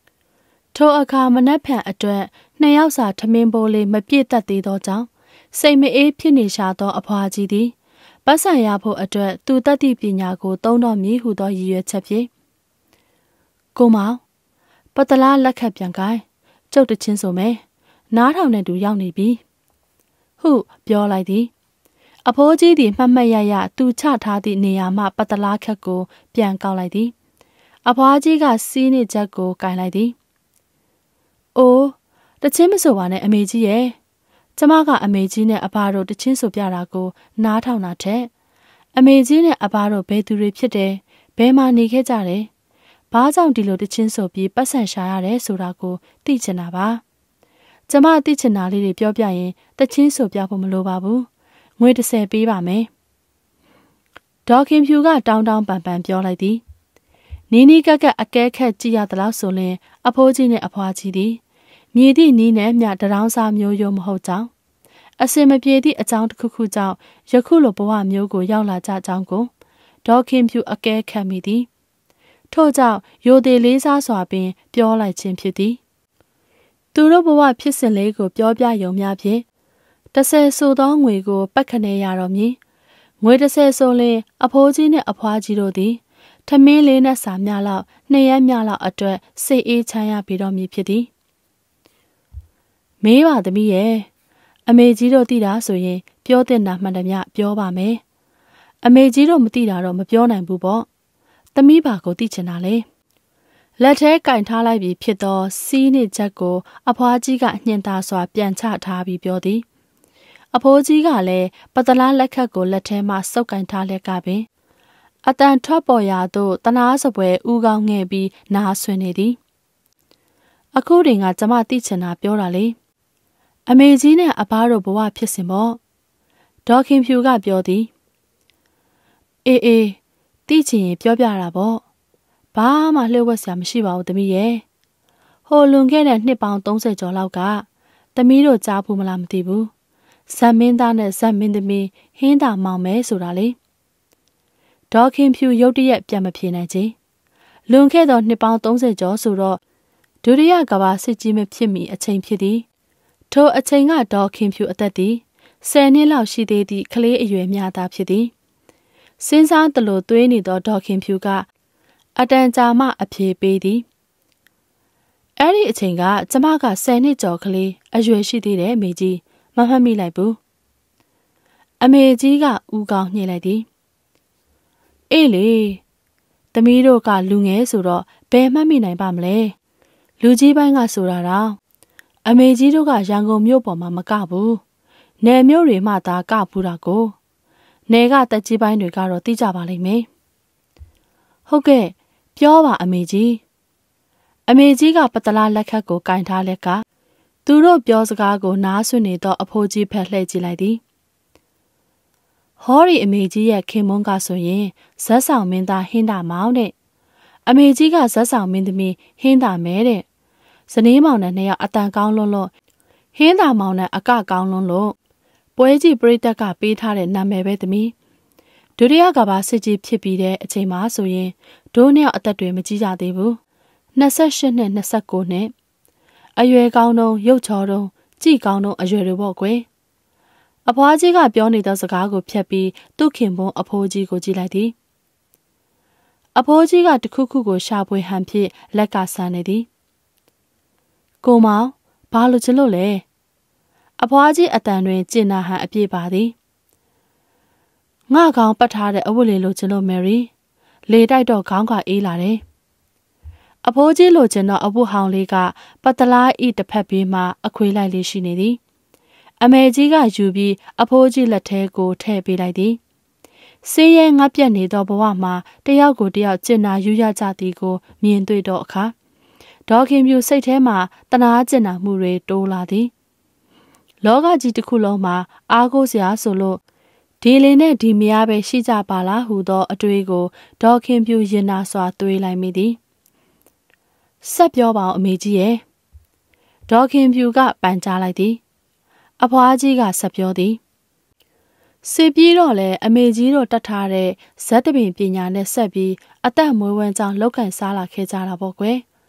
ထိုအခါမနက်ဖြန်အတွက်နှစ်ယောက်စာထမင်းဘိုးလေးမပြည့်တတ်သေးသောကြောင့်စိတ်မအေးဖြစ်နေရှာသောအဖွားကြီးသည်ပတ်စံရဖို့အတွက်သူတတ်သည့်ပညာကိုသုံးတော်မည်ဟုသောရည်ရွယ်ချက်ဖြင့်ကိုမောင်ပတလားလက်ခတ်ပြန်ကိုင်းကျုပ်တချင်းဆိုမယ်နားထောင်တဲ့သူရောက်နေပြီဟုပြောလိုက်သည်အဖိုးကြီးသည်မှတ်မှတ်ရရသူချထားသည့်နေရာမှပတလားခတ်ကိုပြန်ကောက်လိုက်သည်အဖွားကြီးကစီးနေချက်ကိုကင်လိုက်သည်အိုးတချင်းမဆိုပါနဲ့အမေကြီးရဲ့ကျမကအမေကြီးနဲ့အဘတို့တချင်းဆိုပြတာကိုနားထောင်တာထက်အမေကြီးနဲ့အဘတို့ဘယ်သူတွေဖြစ်တယ်ဘယ်မှာနေခဲ့ကြတယ်ဘာကြောင့်ဒီလိုတချင်းဆိုပြီးပတ်စံရှာရတယ်ဆိုတာကိုသိချင်တာပါကျမသိချင်တာလေးတွေပြောပြရင်တချင်းဆိုပြဖို့မလိုပါဘူးငွေတစ်ဆယ်ပေးပါမယ်ဒေါခင်ဖြူကတောင်းတောင်းပန်ပန်ပြောလိုက်သည်နီးနီးကက်ကက်အကဲခက်ကြည့်ရသလောက်ဆိုရင်အဖိုးကြီးနဲ့အဖွားကြီးသည်မြည်သည့်နီးနဲ့မြတရောင်းစားမျိုးရိုးမဟုတ်ကြောင်းအစင်မပြေသည့်အကြောင်းတစ်ခုခုကြောင့်ယခုလိုဘဝမျိုးကိုရောက်လာကြကြောင်းကိုဒေါခင်ဖြူအကဲခတ်မိသည်ထို့ကြောင့်ရိုသေလေးစားစွာပင်ပြောလိုက်ခြင်းဖြစ်သည်သူတို့ဘဝဖြစ်စဉ်လေးကိုပြောပြယုံများဖြင့်တစ်ဆယ်ဆိုသောငွေကိုပတ်ခနဲရတော်မူငွေတစ်ဆယ်ဆိုလျှင်အဖိုးကြီးနှင့်အဖွားကြီးတို့သည်ထမင်းလေးနဲ့စာမျှလောက်နှစ်ရက်မျှလောက်အတွက်စိတ်အေးချမ်းရပြီးတော်မူဖြစ်သည်မေးပါသမီးရဲ့အမေကြီးတို့သိတာဆိုရင်ပြောတဲ့နာမှန်တယ်မြပြောပါမယ်အမေကြီးတို့မသိတာတော့မပြောနိုင်ဘူးပေါ့သမီးပါကိုသိချင်တာလေလက်ထဲကင်ထားလိုက်ပြီးဖြစ်သောစီးနှင့်ချက်ကိုအဖွားကြီးကညှင်သာစွာပြန်ချထားပြီးပြောသည်အဖိုးကြီးကလည်းပတလားလက်ခတ်ကိုလက်ထဲမှစုပ်ကင်ထားလက်ကပင်အတန်ထွက်ပေါ်ရာသို့တနာစပွဲဥကောင်းငဲ့ပြီးနားဆွနေသည်အခုတင်ကကျမသိချင်တာပြောတာလေအမေကြီးနဲ့အဘတို့ဘဝဖြစ်စဉ်ပေါ့ဒေါခင်ဖြူကပြောသည်အေးအေးသိချင်ရင်ပြောပြတာပေါ့ဘာမှလှည့်ဝက်စရာမရှိပါဘူးသမီးရဲ့ဟိုလွန်ခဲ့တဲ့နှစ်ပေါင်းသုံးဆယ်ကျော်လောက်ကသမီးတို့ကြားဘူးမလားမသိဘူးဇက်မင်းသားနဲ့ဇက်မင်းသမီးဟင်းသာမောင်မဲဆိုတာလေဒေါခင်ဖြူရုတ်တရက်ပြန်မဖြေနိုင်ချေလွန်ခဲ့သောနှစ်ပေါင်းသုံးဆယ်ကျော်ဆိုတော့ဒုတိယကမ္ဘာစစ်ကြီးမဖြစ်မီအချိန်ဖြစ်သည်ထိုအချိန်ကဒေါခင်ဖြူအသက်သည်ဆယ်နှစ်လောက်ရှိသေးသည့်ကလေးအရွယ်များသားဖြစ်သည်စဉ်းစားသလိုသွေးနေသောဒေါခင်ဖြူကအတန်ကြာမှအဖြေပေးသည်အဲ့ဒီအချိန်ကကျမကဆယ်နှစ်ကျော်ကလေးအရွယ်ရှိသေးတယ်မေကြီးမမှတ်မိလိုက်ဘူးအမေကြီးကဦးကောင်းညှိလိုက်သည်အေးလေသမီးတို့ကလူငယ်ဆိုတော့ဘယ်မှတ်မိနိုင်ပါမလဲလူကြီးပိုင်းကဆိုတာတော့အမေကြီးတို့ကရန်ကုန်မြို့ပေါ်မှာမကဘူးနယ်မြို့တွေမှသာကဘူးတာကိုနယ်ကတက်ကြီးပိုင်းတွေကတော့သိကြပါလိမ့်မယ်ဟုတ်ကဲ့ပြောပါအမေကြီးအမေကြီးကပတလားလက်ခတ်ကိုကင်ထားလက်ကသူတို့ပြောစကားကိုနားဆွနေသောအဖိုးကြီးဖက်လှည့်ကြည့်လိုက်သည်ဟောရီအမေကြီးရဲ့ခင်မွန်းကဆိုရင်ဇက်ဆောင်မင်းသားဟင်းတာမောင်တဲ့အမေကြီးကဇက်ဆောင်မင်းသမီးဟင်းတာမဲတဲ့ဇနီးမောင်နဲ့နှစ်ယောက်အတန်ကောင်းလွန်းလို့ဟင်းတာမောင်နဲ့အကကောင်းလွန်းလို့ပွဲကြီးပရိသတ်ကပေးထားတဲ့နာမည်ပဲသမီးဒုတိယကမ္ဘာစစ်ကြီးဖြစ်ပြီးတဲ့အချိန်မှာဆိုရင်ဒိုးနှစ်ယောက်အသက်တွေမကြီးကြသေးဘူးနှစ်ဆယ့်ရှစ်နဲ့နှစ်ဆယ့်ကိုနှစ်အရွယ်ကောင်းတုံးရုပ်ချောတုံးကြည်ကောင်းတုံးအရွယ်တွေပေါ့ကွယ်အဖွားကြီးကပြောနေတဲ့စကားကိုဖြတ်ပြီးသူ့ခင်ပွန်းအဖိုးကြီးကိုကြည့်လိုက်သည်အဖိုးကြီးကတခုခုကိုရှာဖွေဟန်ဖြင့်လက်ကဆန်းနေသည်ကိုမောင်ဘာလို့ချင်လို့လဲအဖွားကြီးအတန်တွင်ကျင်နာဟန်အပြည့်ပါသည်ငါကောင်ပတ်ထားတဲ့အဝတ်လေးလိုချင်လို့မယ်ရီလေတိုက်တော့ခေါင်းကအေးလာတယ်အဖိုးကြီးလိုချင်တော့အဝတ်ဟောင်းလေးကပတလားဤတစ်ဖက်ဘေးမှာအခွေလိုက်လေးရှိနေသည်အမေကြီးကယူပြီးအဖိုးကြီးလက်ထဲကိုထည့်ပေးလိုက်သည်စင်းရဲငတ်ပြတ်နေသောဘဝမှာတယောက်ကိုတယောက်ကျင်နာယူရကြသည်ကိုမြင်တွေ့တော့အခါဒေါခင်ပြူစိတ်ထဲမှာတနာကျင်နာမှုတွေတိုးလာသည်လောကကြီးတစ်ခုလုံးမှာအားကိုးစရာဆိုလို့ဒီလင်းနဲ့ဒီမယားပဲရှိကြပါလားဟူသောအတွေးကိုဒေါခင်ပြူရင်နာစွာသွေးလိုက်မိသည်ဆက်ပြောပါအောင်အမေကြီးရဲ့ဒေါခင်ပြူကပန်ကြားလိုက်သည်အဖွားကြီးကဆက်ပြောသည်စစ်ပြီးတော့လေအမေကြီးတို့တတ်ထားတဲ့ဇက်တပင်ပညာနဲ့ဆက်ပြီးအသက်မွေးဝမ်းကြောင်းလောက်ကန်စားလာခဲ့ကြတာပေါ့ကွယ်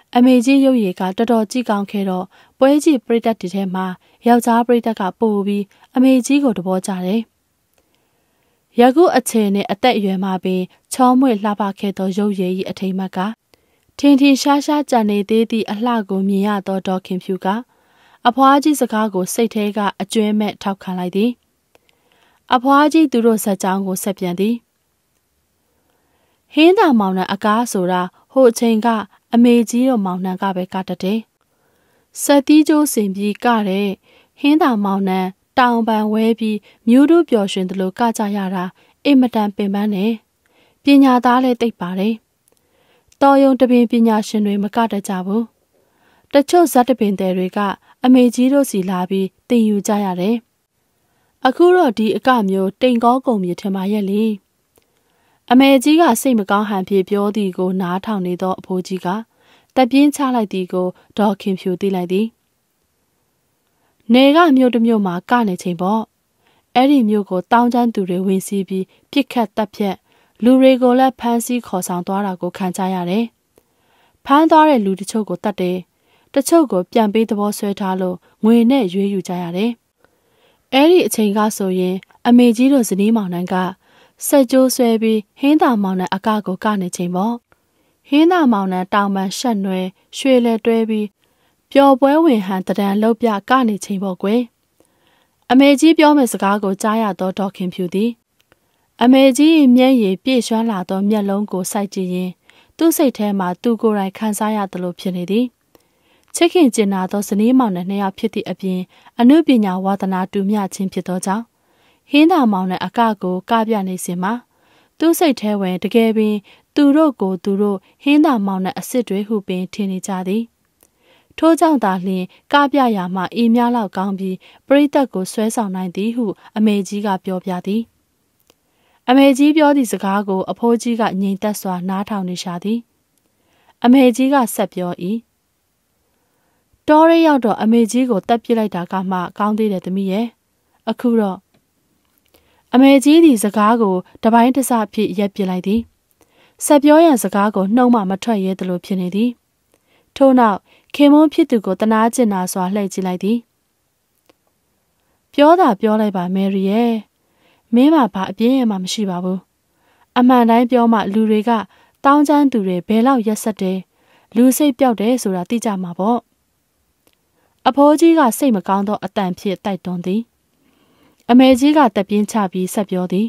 အမေကြီးရုပ်ရည်ကတော်တော်ကြည့်ကောင်းခဲ့တော့ပွဲကြီးပရိသတ်တွေထဲမှာယောက်ျားပရိသတ်ကပို့ပြီးအမေကြီးကိုတဘောကြတယ်။ယခုအချိန်နဲ့အသက်အရွယ်မှာပင်ချောမွေ့လှပခဲ့သောရုပ်ရည်၏အထိမ်းအမှတ်ကထင်ထင်ရှားရှားကြံနေသေးသည့်အလှကိုမြင်ရသောဒေါ်ခင်ဖြူကအဖွားကြီးစကားကိုစိတ်ထဲကအကျွမ်းမဲ့ထောက်ခံလိုက်သည်။အဖွားကြီးသူတို့ဇက်ကြောင်းကိုဆက်ပြန်သည်။ဟင်းသာမောင်နှံအကားဆိုတာဟိုအချိန်ကအမေကြီးတို့မောင်နှံကပဲကတတ်တယ်။ဆက်တီးကျိုးစင်ပြီးကတဲ့ဟင်းသာမောင်နှံတောင်ပံဝဲပြီးမြို့တို့ပျော်ရွှင်သလိုကကြရတာအိမ်မတန်ပင်ပန်းနေပညာသားလည်းတိတ်ပါတယ်။တော်ယုံတပင်ပညာရှင်တွေမကတတ်ကြဘူး။တချို့ဇက်တပင်တွေကအမေကြီးတို့စီလာပြီးတင်ယူကြရတယ်။အခုတော့ဒီအကမျိုးတိမ်ကောကုန်မြစ်ထမရဲ့လေ။အမေကြီးကစိတ်မကောင်းဟန်ဖြစ်ပြောသည်ကိုနားထောင်နေသောအဖိုးကြီးကတက်ပြင်းချလိုက်သည်ကိုဒေါ်ခင်ဖြူသိလိုက်သည်။နေကမြို့တစ်မြို့မှာကနေချိန်ပေါ့။အဲ့ဒီမြို့ကိုတောင်းကျမ်းသူတွေဝင်စီးပြီးပြစ်ခတ်တပ်ဖြတ်လူတွေကိုလည်းဖမ်းဆီးခေါ်ဆောင်သွားတာကိုခံကြရတယ်။ဖမ်းသွားတဲ့လူတချို့ကိုတတ်တယ်။တချို့ကိုပြန်ပေးသဘောဆွဲထားလို့ငွေနဲ့ရွေးယူကြရတယ်။အဲ့ဒီအချိန်ကဆိုရင်အမေကြီးတို့ဇနီးမောင်နှံကဆက်ကြိုးဆွဲပြီးဟင်းသာမောင်နှံအကကိုကနေချိန်ပေါ့ဟင်းသာမောင်နှံတောင်ပန်ရှက်နွယ်ရွှေလဲတွဲပြီးပျော်ပွဲဝင်ဟန်တံလှုပ်ပြကနေချိန်ပေါ့ကွယ်အမေကြီးပြောမဲ့စကားကိုကြားရတော့ဒေါ်ခင်ဖြူသည်အမေကြီးမျက်ရည်ပြည့်ရွှမ်းလာသောမျက်လုံးကိုစိုက်ကြည့်ရင်သူ့စိတ်ထဲမှာသူကိုယ်တိုင်ခံစားရသလိုဖြစ်နေသည်ချစ်ခင်ကျင်နာသောဇနီးမောင်နှံနှစ်ယောက်ဖြစ်သည့်အပြင်အနုပညာဝါသနာတူမျှခြင်းဖြစ်သောကြောင့်ဟင်းသာမောင်နှံအကကိုကပြနေစဉ်မှာသူ့စိတ်ထဲဝင်တကယ်ပင်သူတို့ကိုသူတို့ဟင်းသာမောင်နှံအစ်စ်တွေဟုပင်ထင်နေကြသည်ထို့ကြောင့်သာလျှင်ကပြရာမှအေးများလောက်ကောင်းပြီးပရိသတ်ကိုဆွဲဆောင်နိုင်သည်ဟုအမေကြီးကပြောပြသည်အမေကြီးပြောသည့်စကားကိုအဖိုးကြီးကငြိမ်သက်စွာနားထောင်နေရှာသည်အမေကြီးကဆက်ပြော၏တော်ရဲရောက်တော့အမေကြီးကိုတက်ပစ်လိုက်တာကမှကောင်းသေးတယ်သမီးရဲ့အခုတော့အမေကြီးသည်စကားကိုတပိုင်းတစဖြစ်ရက်ပစ်လိုက်သည်ဆက်ပြောရန်စကားကိုနှုံးမှမထွက်ရဲသလိုဖြစ်နေသည်ထို့နောက်ခင်မုန်းဖြစ်သူကိုတနာကျင်နာစွာလှည့်ကြည့်လိုက်သည်ပြောတာပြောလိုက်ပါမယ်ရီရဲ့မင်းမှာဘာအပြင်းရမှမရှိပါဘူးအမှန်တိုင်းပြောမှလူတွေကတောင်းကျမ်းသူတွေဘယ်လောက်ရက်ဆက်တယ်လူစိတ်ပြောက်တယ်ဆိုတာသိကြမှာပေါ့အဖိုးကြီးကစိတ်မကောင်းသောအတန်ဖြစ်တိုက်တွန်းသည်အမေကြီးကတက်ပြင်းချပြီးဆက်ပြောသည်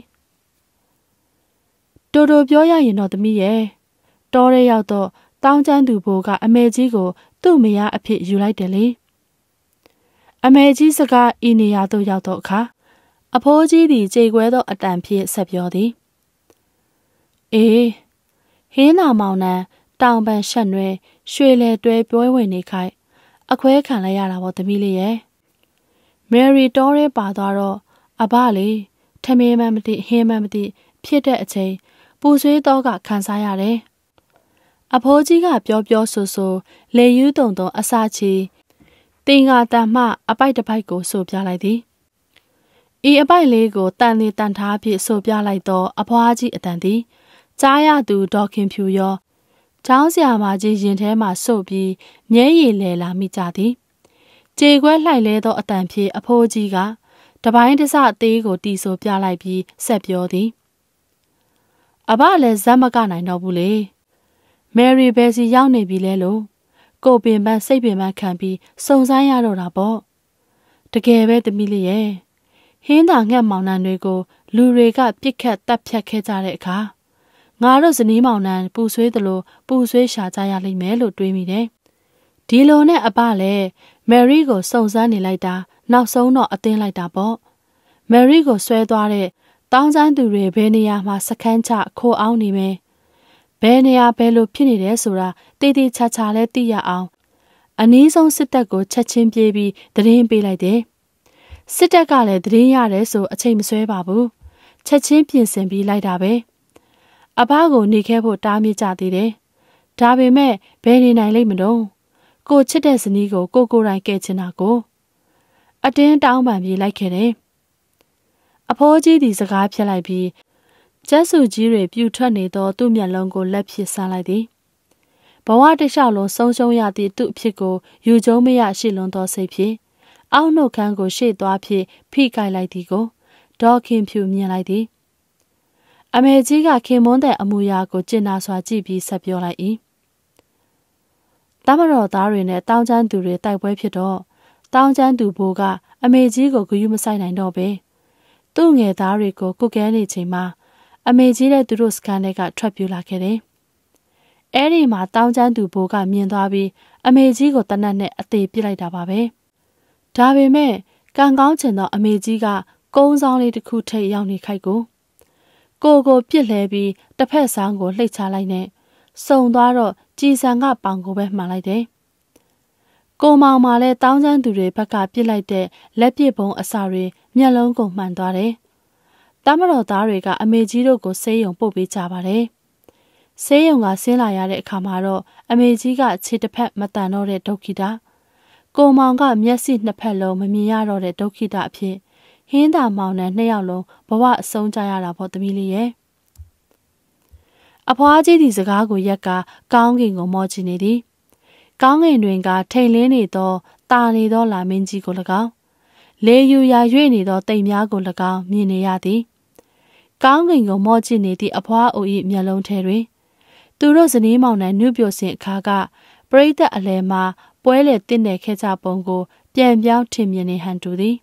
တူတူပြောရရင်တော့သမီးရဲ့တော်ရဲရောက်တော့တောင်းကျမ်းသူဘိုးကအမေကြီးကိုသူ့မယားအဖြစ်ယူလိုက်တယ်လေအမေကြီးစကားဤနေရာသို့ရောက်တော့အခါအဖိုးကြီးသည်ကြေကွဲသောအတန်ဖြစ်ဆက်ပြောသည်အေးဟင်းသာမောင်နှံတောင်ပန်ရှက်နွယ်ရွှေလဲတွဲပွဲဝင်နေခိုက်အခွဲခံလိုက်ရတာပေါ့သမီးလေးရဲ့မယ်ရီတော်ရဲပါသွားတော့အဘလေထမင်းမှမသိဟင်းမှမသိဖြစ်တဲ့အချိန်ပူဆွေးတော့ကခံစားရတယ်အဖိုးကြီးကပြောပြောဆိုဆိုလေယူးတုံတုံအစာချီတင်္ဂါတန်မှအပိုက်တစ်ပိုက်ကိုဆိုပြလိုက်သည်ဤအပိုက်လေးကိုတန်နေတန်ထားဖြင့်ဆိုပြလိုက်တော့အဖွားကြီးအတန်သည်ကြားရသူဒေါ်ခင်ဖြူရောကျောင်းဆရာမကြီးရင်ထဲမှဆုတ်ပြီးမျက်ရည်လဲလာမိကြသည်ကြေခွဲလှိုက်လဲသောအတန်ဖြင့်အဖိုးကြီးကတပိုင်းတစအသေးကိုတီဆိုပြလိုက်ပြီးဆက်ပြောသည်အဘလည်းဇက်မကနိုင်တော့ဘူးလေမယ်ရီဘယ်စီရောက်နေပြီလဲလို့ကိုပင်ပန်းစိတ်ပင်ပန်းခံပြီးစုံစမ်းရတော့တာပေါ့တကယ်ပဲသမီးလေးရဲ့ဟင်းသာငှက်မောင်နှံတွေကိုလူတွေကပြစ်ခတ်တပ်ဖြတ်ခဲ့ကြတဲ့အခါငါတို့ဇနီးမောင်နှံပူဆွေးသလိုပူဆွေးရှာကြရလိမ့်မယ်လို့တွေးမိတယ်ဒီလိုနဲ့အဘလည်းမယ်ရီကိုစုံစမ်းနေလိုက်တာနောက်ဆုံးတော့အတင်းလိုက်တာပေါ့မယ်ရီကိုဆွဲသွားတဲ့တောင်းကျမ်းသူတွေဘယ်နေရာမှာစခန်းချခိုးအောင်နေမယ်ဘယ်နေရာဘယ်လိုဖြစ်နေတယ်ဆိုတာတေးသေးချာချာလဲသိရအောင်အနည်းဆုံးစစ်တပ်ကိုချက်ချင်းပြေးပြီးသတင်းပေးလိုက်တယ်စစ်တပ်ကလည်းသတင်းရတယ်ဆိုအချိန်မဆွဲပါဘူးချက်ချင်းပြင်ဆင်ပြီးလိုက်တာပဲအဘကိုနေခဲ့ဖို့တားမြစ်ကြသေးတယ်ဒါပေမဲ့ဘယ်နေနိုင်လိမ့်မလို့ကိုချစ်တဲ့ဇနီးကိုကိုကိုယ်တိုင်ကဲချင်တာကိုအတင်းတောင်းပန်ပြီးလိုက်ခဲ့တယ်အဖိုးကြီးဒီစကားဖြတ်လိုက်ပြီးကျက်စုကြီးတွေပြူထွက်နေသောသူ့မျက်လုံးကိုလက်ဖြစ်ဆန်းလိုက်သည်ဘဝတစ်လျှောက်လုံးဆုံးရှုံးရသည့်သူ့အဖြစ်ကိုယူကျုံမရရှိလွန်သောစိတ်ဖြင့်အောက်နှုတ်ခမ်းကိုရှေ့သွားဖြင့်ဖိကိုက်လိုက်သည်ကိုဒေါခင်ဖြူမြင်လိုက်သည်အမေကြီးကခင်မွန်းတဲ့အမူအရာကိုကျင်နာစွာကြည့်ပြီးဆက်ပြောလိုက်၏တမတော်သားတွေနဲ့တောင်းချမ်းသူတွေတိုက်ပွဲဖြစ်တော့တောင်းချမ်းသူဘိုးကအမေကြီးကိုဂရုမစိုက်နိုင်တော့ပဲသူ့ငယ်သားတွေကိုကုကဲနေချိန်မှာအမေကြီးတဲ့သူတို့စကန်တွေကထွက်ပြေးလာခဲ့တယ်။အဲဒီမှာတောင်းချမ်းသူဘိုးကမြင်သွားပြီးအမေကြီးကိုတနတ်နဲ့အသေးပစ်လိုက်တာပါပဲ။ဒါပေမဲ့ကံကောင်းချင်သောအမေကြီးကကုန်းဆောင်လေးတစ်ခုထိပ်ရောက်နေခိုက်ကိုကိုကိုပြစ်လဲပြီးတစ်ဖက်ဆောင်ကိုလှိတ်ချလိုက်နဲ့စုံသွားတော့ကြည်စံကပေါင်ကိုပဲမှန်လိုက်တယ်။ကိုမောင်မှလည်းတောင်းချမ်းသူတွေဘက်ကပြစ်လိုက်တဲ့လက်ပစ်ပုံအစာတွေမျက်လုံးကိုမှန်သွားတယ်။တမတော်သားတွေကအမေကြီးတို့ကိုဆေးရုံပို့ပေးကြပါတယ်။ဆေးရုံကဆင်းလာရတဲ့အခါမှာတော့အမေကြီးကခြေတစ်ဖက်မတန်တော့တဲ့ဒုက္ခိတကိုမောင်ကမျက်စိနှစ်ဖက်လုံးမမြင်ရတော့တဲ့ဒုက္ခိတအဖြစ်ဟင်းသာမောင်နဲ့နှစ်ယောက်လုံးဘဝအဆုံးကြရတာပေါ့သမီးလေးရဲ့အဖွားကြီးဒီစကားကိုရက်ကကောင်းကင်ကိုမော့ချနေသည်ကောင်းကင်တွင်ကထိန်လင်းနေသောတာနေသောလာမင်းကြီးကို၎င်းလေယူရာ၍နေသောတိမ်များကို၎င်းမြင်နေရသည်ကောင်းကင်ကိုမော့ချနေသည့်အဖွားအို၏မျက်လုံးထဲတွင်သူတို့ဇနီးမောင်နှံနှုတ်ပြစင်အခါကပရိသတ်အလဲမှာပွဲလေတင့်တယ်ခဲ့ကြပုံကိုပြန်ပြောင်းထင်မြင်နေဟန်တူသည်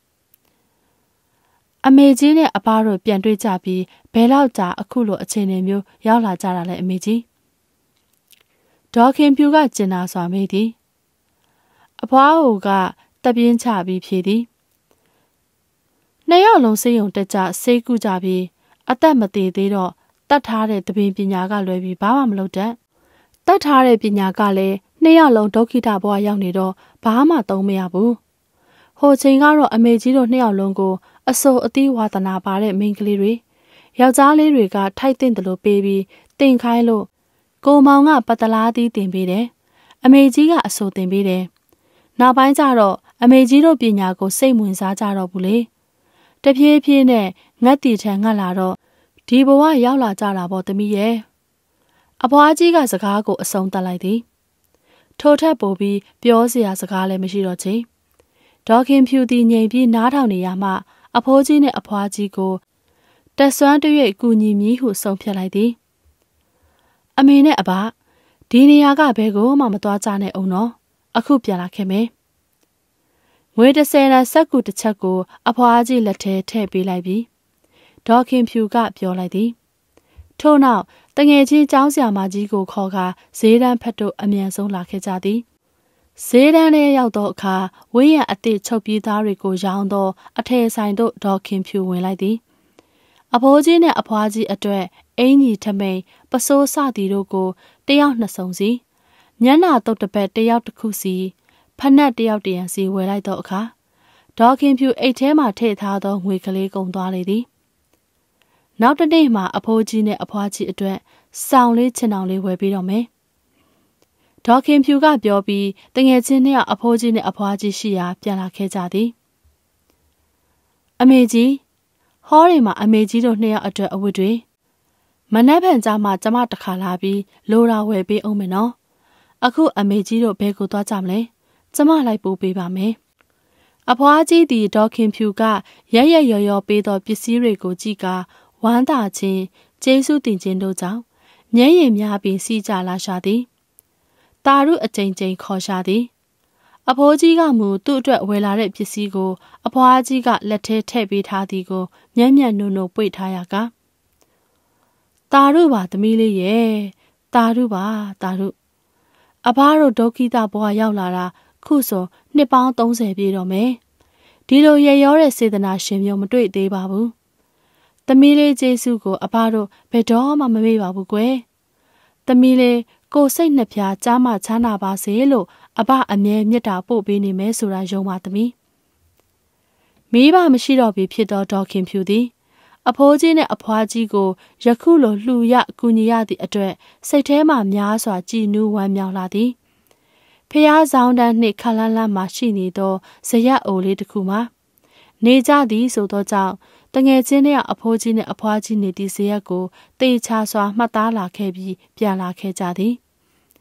အမေကြီးနဲ့အဖတို့ပြန်တွေ့ကြပြီးဘယ်လောက်ကြာအခုလိုအခြေအနေမျိုးရောက်လာကြတာလဲအမေကြီးဒေါခင်ဖြူကကျင်နာစွာမေးသည်အဖွားဟိုကတပြင်းချပြီးဖြေသည်နှစ်ယောက်လုံးစေးရုံတက်ကြဆေးကုကြပြီးအသက်မသေးသေးတော့တတ်ထားတဲ့တပင်ပညာကလွယ်ပြီးဘာမှမလုပ်တတ်တတ်ထားတဲ့ပညာကလည်းနှစ်ယောက်လုံးဒုက္ခိတဘဝရောက်နေတော့ဘာမှသုံးမရဘူးဟိုချိန်ကတော့အမေကြီးတို့နှစ်ယောက်လုံးကိုအစိုးအသီးဝါသနာပါတဲ့မိန်းကလေးတွေယောက်ျားလေးတွေကထိုက်တင်တယ်လို့ပေးပြီးတင်ခိုင်းလို့ကိုမောင်ကပတလားသီးတင်ပေးတယ်အမေကြီးကအစိုးတင်ပေးတယ်နောက်ပိုင်းကျတော့အမေကြီးတို့ပညာကိုစိတ်ဝင်စားကြတော့ဘူးလေတဖြည်းဖြည်းနဲ့ငတ်တီထန်ငတ်လာတော့ဒီဘဝရောက်လာကြတာပေါ့သမီးရဲ့အဖွားကြီးကစကားကိုအဆုံးသတ်လိုက်သည်ထိုထက်ပိုပြီးပြောစရာစကားလည်းမရှိတော့ချေဒေါခင်ဖြူသည်ငြိမ်ပြီးနားထောင်နေရမှအဖိုးကြီးနဲ့အဖွားကြီးကိုတက်ဆွမ်းတရွေ့ကူညီမည်ဟုဆုံးဖြတ်လိုက်သည်အမေနဲ့အဘဒီနေရာကဘယ်ကိုမှမသွားကြနဲ့အောင်နော်အခုပြန်လာခဲ့မယ်ငွေတစ်ဆယ်တန်စက်ကူတစ်ချက်ကိုအဖွားကြီးလက်ထဲထည့်ပေးလိုက်ပြီးဒေါခင်ဖြူကပြောလိုက်သည်ထို့နောက်တငယ်ချင်းကျောင်းဆရာမကြီးကိုခေါ်ကာဈေးတန်းဖက်တို့အမြန်ဆုံးလာခဲ့ကြသည်ဈေးတန်းထဲရောက်သောအခါဝင်းရံအသည့်ချုပ်ပြေးသားတွေကိုရောင်းသောအထည်ဆိုင်တို့ဒေါခင်ဖြူဝင်လိုက်သည်အဖိုးကြီးနဲ့အဖွားကြီးအတွက်အင်ကြီးထမိန်ပစိုးစသည်တို့ကိုတယောက်နှစ်စုံစီမျက်နှာတုတ်တစ်ပတ်တယောက်တစ်ခုစီဖနက်တယောက်တရံစီဝယ်လိုက်သောအခါဒေါခင်ဖြူအိတ်ထဲမှထည့်ထားသောငွေကလေးကုန်သွားလေသည်နောက်တစ်နေ့မှာအဖိုးကြီးနဲ့အဖွားကြီးအတွက်စောင်လေးချင်အောင်လေးဝယ်ပေးတော့မယ်ဒေါခင်ဖြူကပြောပြီးတငယ်ချင်းနဲ့အဖိုးကြီးနဲ့အဖွားကြီးရှိရာပြန်လာခဲ့ကြသည်အမေကြီးဟောရီမှာအမေကြီးတို့နှစ်ယောက်အတွက်အဝတ်တွေမနက်ဖြန်ကြမှာကျမတခါလာပြီးလိုတာဝယ်ပေးအောင်မယ်နော်အခုအမေကြီးတို့ဘယ်ကိုသွားကြမလဲကျမလိုက်ပို့ပေးပါမယ်အဖွားကြီးသည်ဒေါခင်ဖြူကရရရော်ရော်ပေးသောပစ္စည်းတွေကိုကြည့်ကာဝမ်းသာခြင်းကျေးဇူးတင်ခြင်းတို့ကြောင့်မျက်ရည်များပြီးစီးကြလာရှာသည်တာရုအကြိမ်ကြိမ်ခေါ်ရှာသည်အဖိုးကြီးကမူသူ့အတွက်ဝယ်လာတဲ့ပစ္စည်းကိုအဖွားကြီးကလက်ထဲထည့်ပေးထားသည်ကိုမျက်မျက်နှုံနှုံပွေ့ထားရကတာရုပါသမီးလေးရဲ့တာရုပါတာရုအဘတို့ဒုက္ခိတဘဝရောက်လာတာခုဆိုနှစ်ပေါင်းသုံးဆယ်ပြည့်တော့မယ်ဒီလိုရရောတဲ့စေတနာရှင်မျိုးမတွေ့သေးပါဘူးသမီးလေးကျေးဇူးကိုအဘတို့ဘယ်တော့မှမမေ့ပါဘူးကွယ်သမီးလေးကိုစိတ်နှစ်ဖြာကြားမှချမ်းသာပါစေလို့အဘအမြဲမေတ္တာပို့ပေးနေမယ်ဆိုတာယုံပါသမီးမိဘမရှိတော့ပြီဖြစ်တော့ဒေါခင်ဖြူသည်အဖိုးကြီးနဲ့အဖွားကြီးကိုယခုလိုလှူရကူညီရသည့်အတွက်စိတ်ထဲမှများစွာကြည်နူးဝမ်းမြောက်လာသည်ဖျားဆောင်တန်းနှင့်ခလန်းလန်းမှရှိနေသောဇရက်အိုလေးတစ်ခုမှာနေကြသည်ဆိုသောကြောင့်တငယ်ချင်းနဲ့အဖိုးကြီးနဲ့အဖွားကြီးနေသည့်ဇရက်ကိုတေချာစွာမှတ်သားလာခဲ့ပြီးပြန်လာခဲ့ကြသည်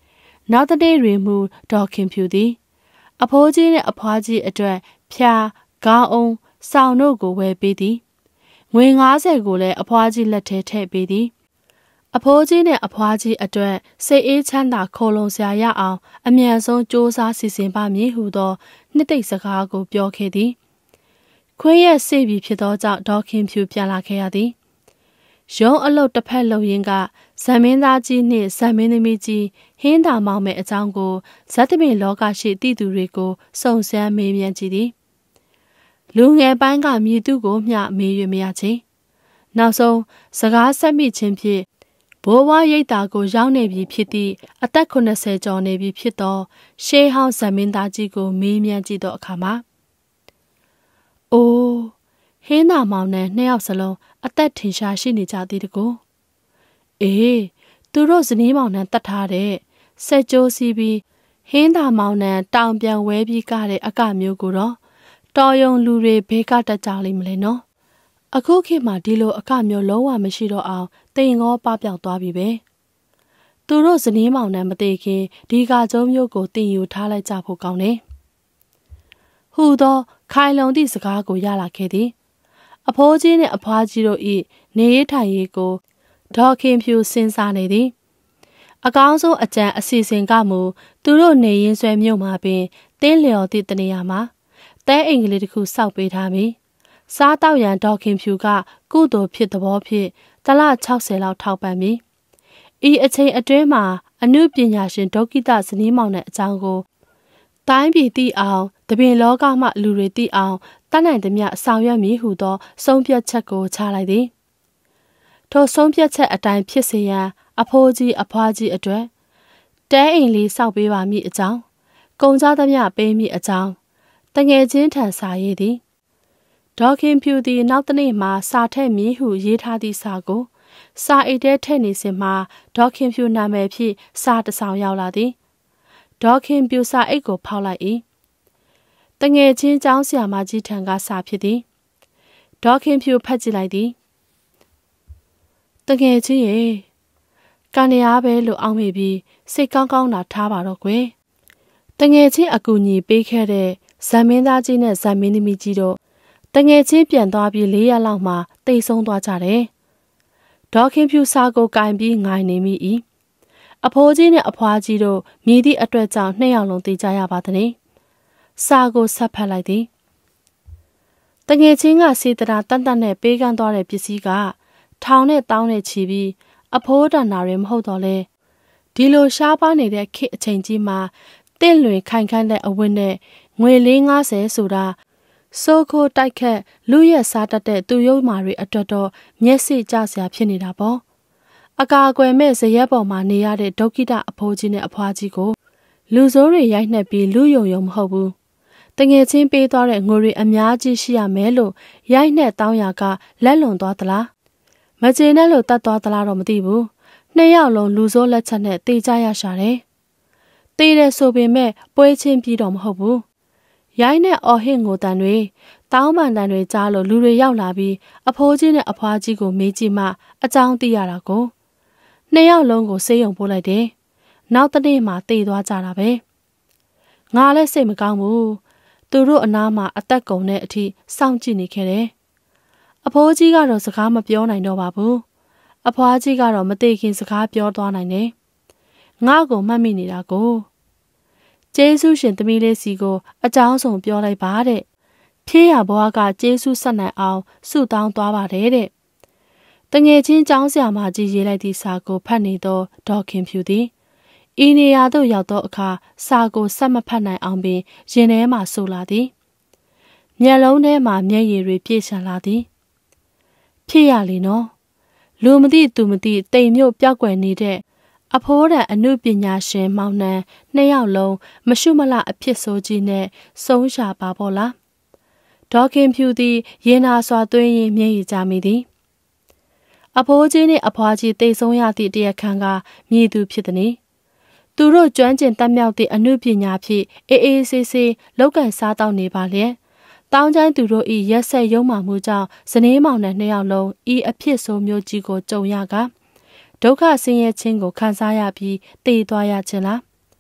နောက်တဲ့တွင်မူဒေါ်ခင်ဖြူသည်အဖိုးကြီးနှင့်အဖွားကြီးအတွက်ဖြာခေါင်းအုံစောင်တို့ကိုဝယ်ပေးသည်ငွေ၅ဆယ်ကိုလည်းအဖွားကြီးလက်ထဲထည့်ပေးသည်အဖိုးကြီးနှင့်အဖွားကြီးအတွက်စိတ်အေးချမ်းသာခိုလုံစရာရအောင်အမြန်ဆုံးစ조사စီစဉ်ပါမည်ဟုသောနှစ်သိမ့်စကားကိုပြောခဲ့သည်ခွေးရဲ့စိတ်ပြီးဖြစ်သောကြောင့်ဒေါ်ခင်ဖြူပြန်လာခဲ့ရသည်ရုံးအလုပ်တစ်ဖက်လုံရင်းကဇံမင်းသားကြီးနှင့်ဇံမင်းသမီးကြီးဟင်းသာမောင်မဲ့အကြောင်းကိုဇတ်တပင်လောကရှိတည်သူတွေကိုစုံစမ်းမေးမြန်းကြည့်သည်လူငယ်ပိုင်းကမြည်သူကိုမျှမေး၍မရချေနောက်ဆုံးစကားဆက်မိခြင်းဖြင့်ဘိုးဘွားရိတ်တာကိုရောက်နေပြီဖြစ်သည့်အသက်ခုနှစ်ဆယ်ကျော်နေပြီဖြစ်သောရှေးဟောင်းဇံမင်းသားကြီးကိုမေးမြန်းကြည့်သောအခါမှာအိုးဟင်းသာမောင်နဲ့နှစ်ယောက်စလုံးအသက်ထင်ရှားရှိနေကြသည်တကူအေးသူတို့ဇနီးမောင်နှံတတ်ထားတဲ့ဆက်ကြိုးစီးပြီးဟင်းသာမောင်နှံတောင်ပြန်ဝဲပြီးကားတဲ့အကမျိုးကိုတော့တော်ယုံလူတွေဘေးကတက်ကြလိမ့်မလဲနော်အခုခေတ်မှာဒီလိုအကမျိုးလုံးဝမရှိတော့အောင်တိမ်ငေါပပျောက်သွားပြီပဲသူတို့ဇနီးမောင်နှံမသိခင်ဒီကကျုံမျိုးကိုတင်ယူထားလိုက်ကြဖို့ကောင်းတယ်ဟူသောခိုင်လုံသည့်စကားကိုရလာခဲ့သည်အဖိုးကြီးနှင့်အဖွားကြီးတို့၏နေရထိုင်ရေးကိုဒေါ်ခင်ဖြူစဉ်းစားနေသည်အကောင်းဆုံးအကြံအစီအစဉ်ကမူသူတို့နေရင်းဆွဲမြို့မှာပင်တင်းလျော်သည့်တနေရာမှာတဲအိမ်ကလေးတစ်ခုစောက်ပေးထားပြီစားတောက်ရန်ဒေါ်ခင်ဖြူကကုသိုလ်ဖြစ်သဘောဖြင့်တလ၆၀လောက်ထောက်ပံ့ပြီဤအချိန်အတွင်းမှာအနုပညာရှင်ဒေါကိတဇနီးမောင်နှံအကြောင်းကိုတိုင်းပြည်သိအောင်တပင်လောကမှလူတွေသိအောင်တတ်နိုင်သမျှဆောင်ရွက်မည်ဟုသောဆုံးဖြတ်ချက်ကိုချလိုက်သည်ထိုဆုံးဖြတ်ချက်အတိုင်းဖြစ်စေရန်အဖိုးကြီးအဖွားကြီးအတွက်တဲအိမ်လေးစောက်ပေးပါမည်အကြောင်းကုန်ကြသမျှပေးမည်အကြောင်းတငယ်ချင်းထံစာရေးသည်ဒေါ်ခင်ဖြူသည်နောက်တစ်နေ့မှာစာထည့်မည်ဟုရေးထားသည့်စာကိုစာအိတ်ထဲထည့်နေစဉ်မှာဒေါ်ခင်ဖြူနာမည်ဖြင့်စာတစ်စောင်ရောက်လာသည်ဒေါ်ခင်ဖြူစာအိတ်ကိုဖောက်လိုက်၏တငယ်ချင်းကျောင်းဆရာမကြီးထံကစာဖြစ်သည်ဒေါ်ခင်ဖြူဖတ်ကြည့်လိုက်သည်တငယ်ချင်းရေကနေအားပဲလို့အောင်းမိပြီးစိတ်ကောင်းကောင်းသာထားပါတော့ကွယ်တငယ်ချင်းအကူအညီပေးခဲ့တဲ့ဇံမင်းသားကြီးနဲ့ဇံမင်းသမီးကြီးတို့တငယ်ချင်းပြန်သွားပြီးလေးရက်လောက်မှတိတ်ဆုံးသွားကြတယ်ဒေါ်ခင်ဖြူစာကိုကင်ပြီးငိုင်နေမိ၏အဖိုးကြီးနဲ့အဖွားကြီးတို့မြည်သည့်အတွက်ကြောင့်နှစ်ယောက်လုံးသိကြရပါသည်။စာကိုဆက်ဖတ်လိုက်သည်။တငယ်ချင်းကစေတနာတန်တန်နဲ့ပေးကမ်းသွားတဲ့ပစ္စည်းကထောင်နဲ့တောင်းနဲ့ချီပြီးအဖိုးတန်နာတွေမဟုတ်တော့လဲ။ဒီလိုရှားပါနေတဲ့ခေတ်အချိန်ကြီးမှာတင့်လွင်ခိုင်ခန့်တဲ့အဝတ်နဲ့ငွေလေး၅ဆယ်ဆိုတာစိုးခိုးတိုက်ခတ်လူရက်စားတတ်တဲ့သူရုံမာတွေအတွက်တော့မျက်စိကျစရာဖြစ်နေတာပေါ့။အကာအကွယ်မဲ့ဇရက်ပေါ်မှာနေရတဲ့ဒုက္ခိတအဖိုးကြီးနဲ့အဖွားကြီးကိုလူဆိုးတွေရိုက်နှက်ပြီးလူယုံယုံမဟုတ်ဘူးတငယ်ချင်းပေးသွားတဲ့ငွေတွေအများကြီးရှိရမယ်လို့ရိုက်နှက်တောင်းရကလက်လွန်သွားသလားမကျေနပ်လို့တတ်သွားသလားတော့မသိဘူးနှစ်ယောက်လုံးလူဆိုးလက်ချက်နဲ့တေးကြရရှာတယ်တေးတဲ့ဆိုပေမဲ့ပွဲချင်းပြီးတော့မဟုတ်ဘူးရိုက်နဲ့အော်ဟစ်ငိုတန်တွေတောင်းပန်တန်တွေကြားလို့လူတွေရောက်လာပြီးအဖိုးကြီးနဲ့အဖွားကြီးကိုမေးကြည့်မှအကြောင်းသိရတာကိုနှစ်ယောက်လုံးကိုဆေးရုံပို့လိုက်တယ်နောက်တနေ့မှတေးသွားကြတာပဲငါလည်းစိတ်မကောင်းဘူးသူတို့အနားမှာအသက်ကုန်တဲ့အထိစောင့်ကြည့်နေခဲ့တယ်အဖိုးကြီးကတော့စကားမပြောနိုင်တော့ပါဘူးအဖွားကြီးကတော့မသိခင်စကားပြောသွားနိုင်တယ်ငါ့ကိုမှတ်မိနေတာကိုကျေးဇူးရှင်သမီးလေးစီကိုအကြောင်းဆုံးပြောလိုက်ပါတဲ့ဖြည့်ရဘွားကကျေးဇူးဆက်နိုင်အောင်ဆုတောင်းသွားပါတယ်တဲ့တငယ်ချင်းကျောင်းဆရာမကြီးရေးလိုက်သည့်စာကိုဖတ်နေသောဒေါ်ခင်ဖြူသည်ဤနေရာသို့ရောက်သောအခါစာကိုဆက်မဖတ်နိုင်အောင်ပင်ရင်ထဲမှဆိုလာသည်မျက်လုံးထဲမှမျက်ရည်တွေပြည့်စံလာသည်ဖြစ်ရလေနော်လူမသိသူမသိတိမ်မြို့ပြောက်ွယ်နေတဲ့အဖိုးတန်အနုပညာရှင်မောင်နှံနှစ်ယောက်လုံးမရှုမလအဖြစ်ဆိုးကြီးနဲ့ဆုံးရှာပါပေါ့လားဒေါ်ခင်ဖြူသည်ရင်နာစွာသွင်းရင်မျက်ရည်ကျမိသည်အဖိုးကြီးနှင့်အဖွားကြီးတိတ်ဆုံးရသည့်တရားခံကမြည်သူဖြစ်သည်။သူတို့ကျွမ်းကျင်တတ်မြောက်သည့်အမှုပညာဖြင့်အေးအေးဆေးဆေးလောက်ကန်စားတောက်နေပါလျက်။တောင်းကျိုင်းသူတို့၏ရက်ဆက်ရုံမှမှုကြောင့်ဇနီးမောင်နှံနှစ်ယောက်လုံးဤအဖြစ်ဆိုးမျိုးကြီးကိုကြုံရကဒုက္ခဆင်းရဲခြင်းကိုခံစားရပြီးတည်သွားရခြင်းလား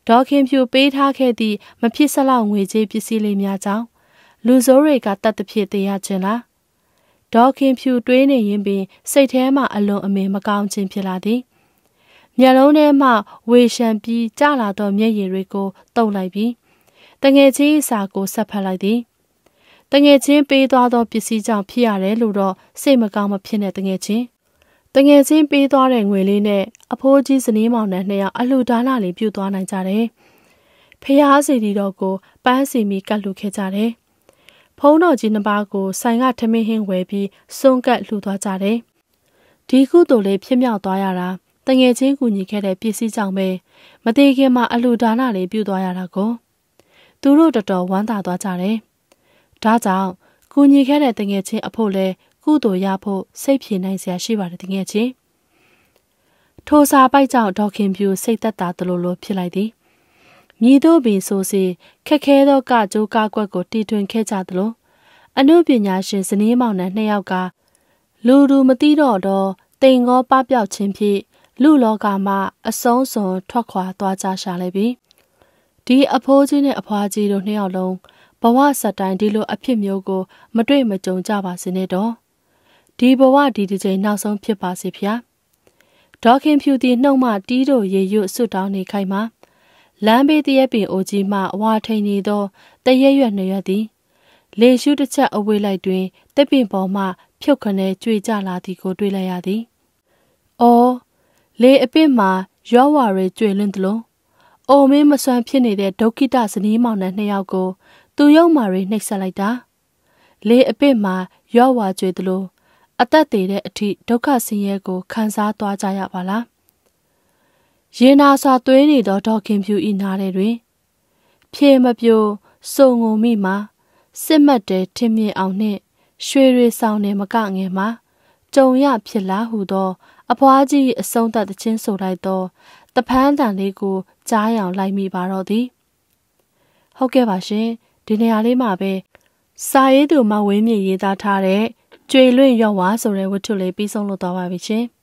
ဒေါ်ခင်ဖြူပေးထားခဲ့သည့်မဖြစ်စလောက်ငွေကြေးပစ္စည်းလေးများကြောင့်လူဆိုးတွေကတတ်သဖြင့်တရားခြင်းလားဒေါ်ခင်ဖြူတွေးနေရင်ပင်စိတ်ထဲမှအလွန်အမင်းမကောင်းခြင်းဖြစ်လာသည်မျက်လုံးထဲမှဝေရှံပြီးကျလာသောမျက်ရည်တွေကိုတုပ်လိုက်ပြီးတငယ်ချင်းအစာကိုဆက်ဖက်လိုက်သည်တငယ်ချင်းပေးသွားသောပစ္စည်းကြောင့်ဖြစ်ရတယ်လို့တော့စိတ်မကောင်းမဖြစ်တဲ့တငယ်ချင်းတငယ်ချင်းပေးသွားတဲ့ငွေလေးနဲ့အဖိုးကြီးဇနီးမောင်နှံနှစ်ယောက်အလှူဒါနလေးပြုသွားနိုင်ကြတယ်ဖျားစီတီတော်ကိုပန်းစီမီကတ်လှူခဲ့ကြတယ်ဖုံးတော်ကြီးနှစ်ပါးကိုဆိုင်ကထမင်းဟင်းဝယ်ပြီးစွန့်ကတ်လှူသွားကြတယ်ဒီကုသိုလ်လေးဖြစ်မြောက်သွားရတာတငယ်ချင်းကူညီခဲ့တဲ့ပစ္စည်းကြောင့်ပဲမသေးခင်မှာအလှူဒါနလေးပြုသွားရတာကိုသူတို့တော်တော်ဝမ်းသာသွားကြတယ်ဒါကြောင့်ကူညီခဲ့တဲ့တငယ်ချင်းအဖို့လဲကုသိုလ်ရဖို့စိတ်ပြေနိုင်စရာရှိပါတယ်တငယ်ချင်းထိုစာပိုက်ကြောင့်ဒေါခင်ဖြူစိတ်သက်သာသလိုလိုဖြစ်လိုက်သည်မြည်တို့ပင်ဆိုစီခက်ခဲသောကကြိုးကားကွက်ကိုတီထွင်ခဲ့ကြသလိုအနုပညာရှင်ဇနီးမောင်နှံနှစ်ယောက်ကလူလူမသိတော့တော့တိမ်ငေါပပျောက်ခြင်းဖြင့်လူလောကမှာအဆုံးစွန်ထွက်ခွာသွားကြရှာလိုက်ပြီဒီအဖိုးကြီးနဲ့အဖွားကြီးတို့နှစ်ယောက်လုံးဘဝဆက်တိုင်းဒီလိုအဖြစ်မျိုးကိုမတွေ့မကြုံကြပါစေနဲ့တော့ဒီဘဝဒီတစ်ချိန်နောက်ဆုံးဖြစ်ပါစေဖျားဒေါခင်ဖြူသည်နှုတ်မှတီးတို့ရေရွတ်ဆွတ်တောင်းနေခိုင်မှာလမ်းဘေးတရက်ပင်အိုကြီးမှအဝါထိန်နေသောတရက်ရွက်နှစ်ရွက်သည်လေရှုတစ်ချက်အဝေးလိုက်တွင်တစ်ပင်ပေါ်မှဖြုတ်ခနဲကြွေကြလာသည်ကိုတွေ့လိုက်ရသည်။အော်လေအပင့်မှာရောဝါရဲကြွေလွန်းသလိုအိုမင်းမစွမ်းဖြစ်နေတဲ့ဒုက္ခိတဇနီးမောင်နှံနှစ်ယောက်ကိုသူယုံမာရီနှိပ်စက်လိုက်တာလေအပင့်မှာရောဝါကြွေသလိုအသက်သေးတဲ့အထိဒုက္ခဆင်းရဲကိုခံစားသွားကြရပါလားရင်နာစွာသွေးနေသောဒေါခင်ဖြူဤနားထဲတွင်ဖြေမပြိုစုံငုံမိမှာစစ်မှတ်တဲ့ထင်းမြင့်အောင်နှင့်ရွှေရီဆောင်နေမကငယ်မှာကြုံရဖြစ်လားဟုသောအဖွားကြီးအဆုံးသတ်ခြင်းဆိုလိုက်သောတပန်းတန်လေးကိုကြားရောင်လိုက်မိပါတော့သည်ဟုတ်ကဲ့ပါရှင်ဒီနေရာလေးမှာပဲစာရေးသူမဝင်းမြင့်ရေးသားထားတဲ့ကျွေလွင့်ရော့ဝါဆိုတဲ့ဝတ္ထုလေးပြီးဆုံးလို့သွားပါပြီရှင်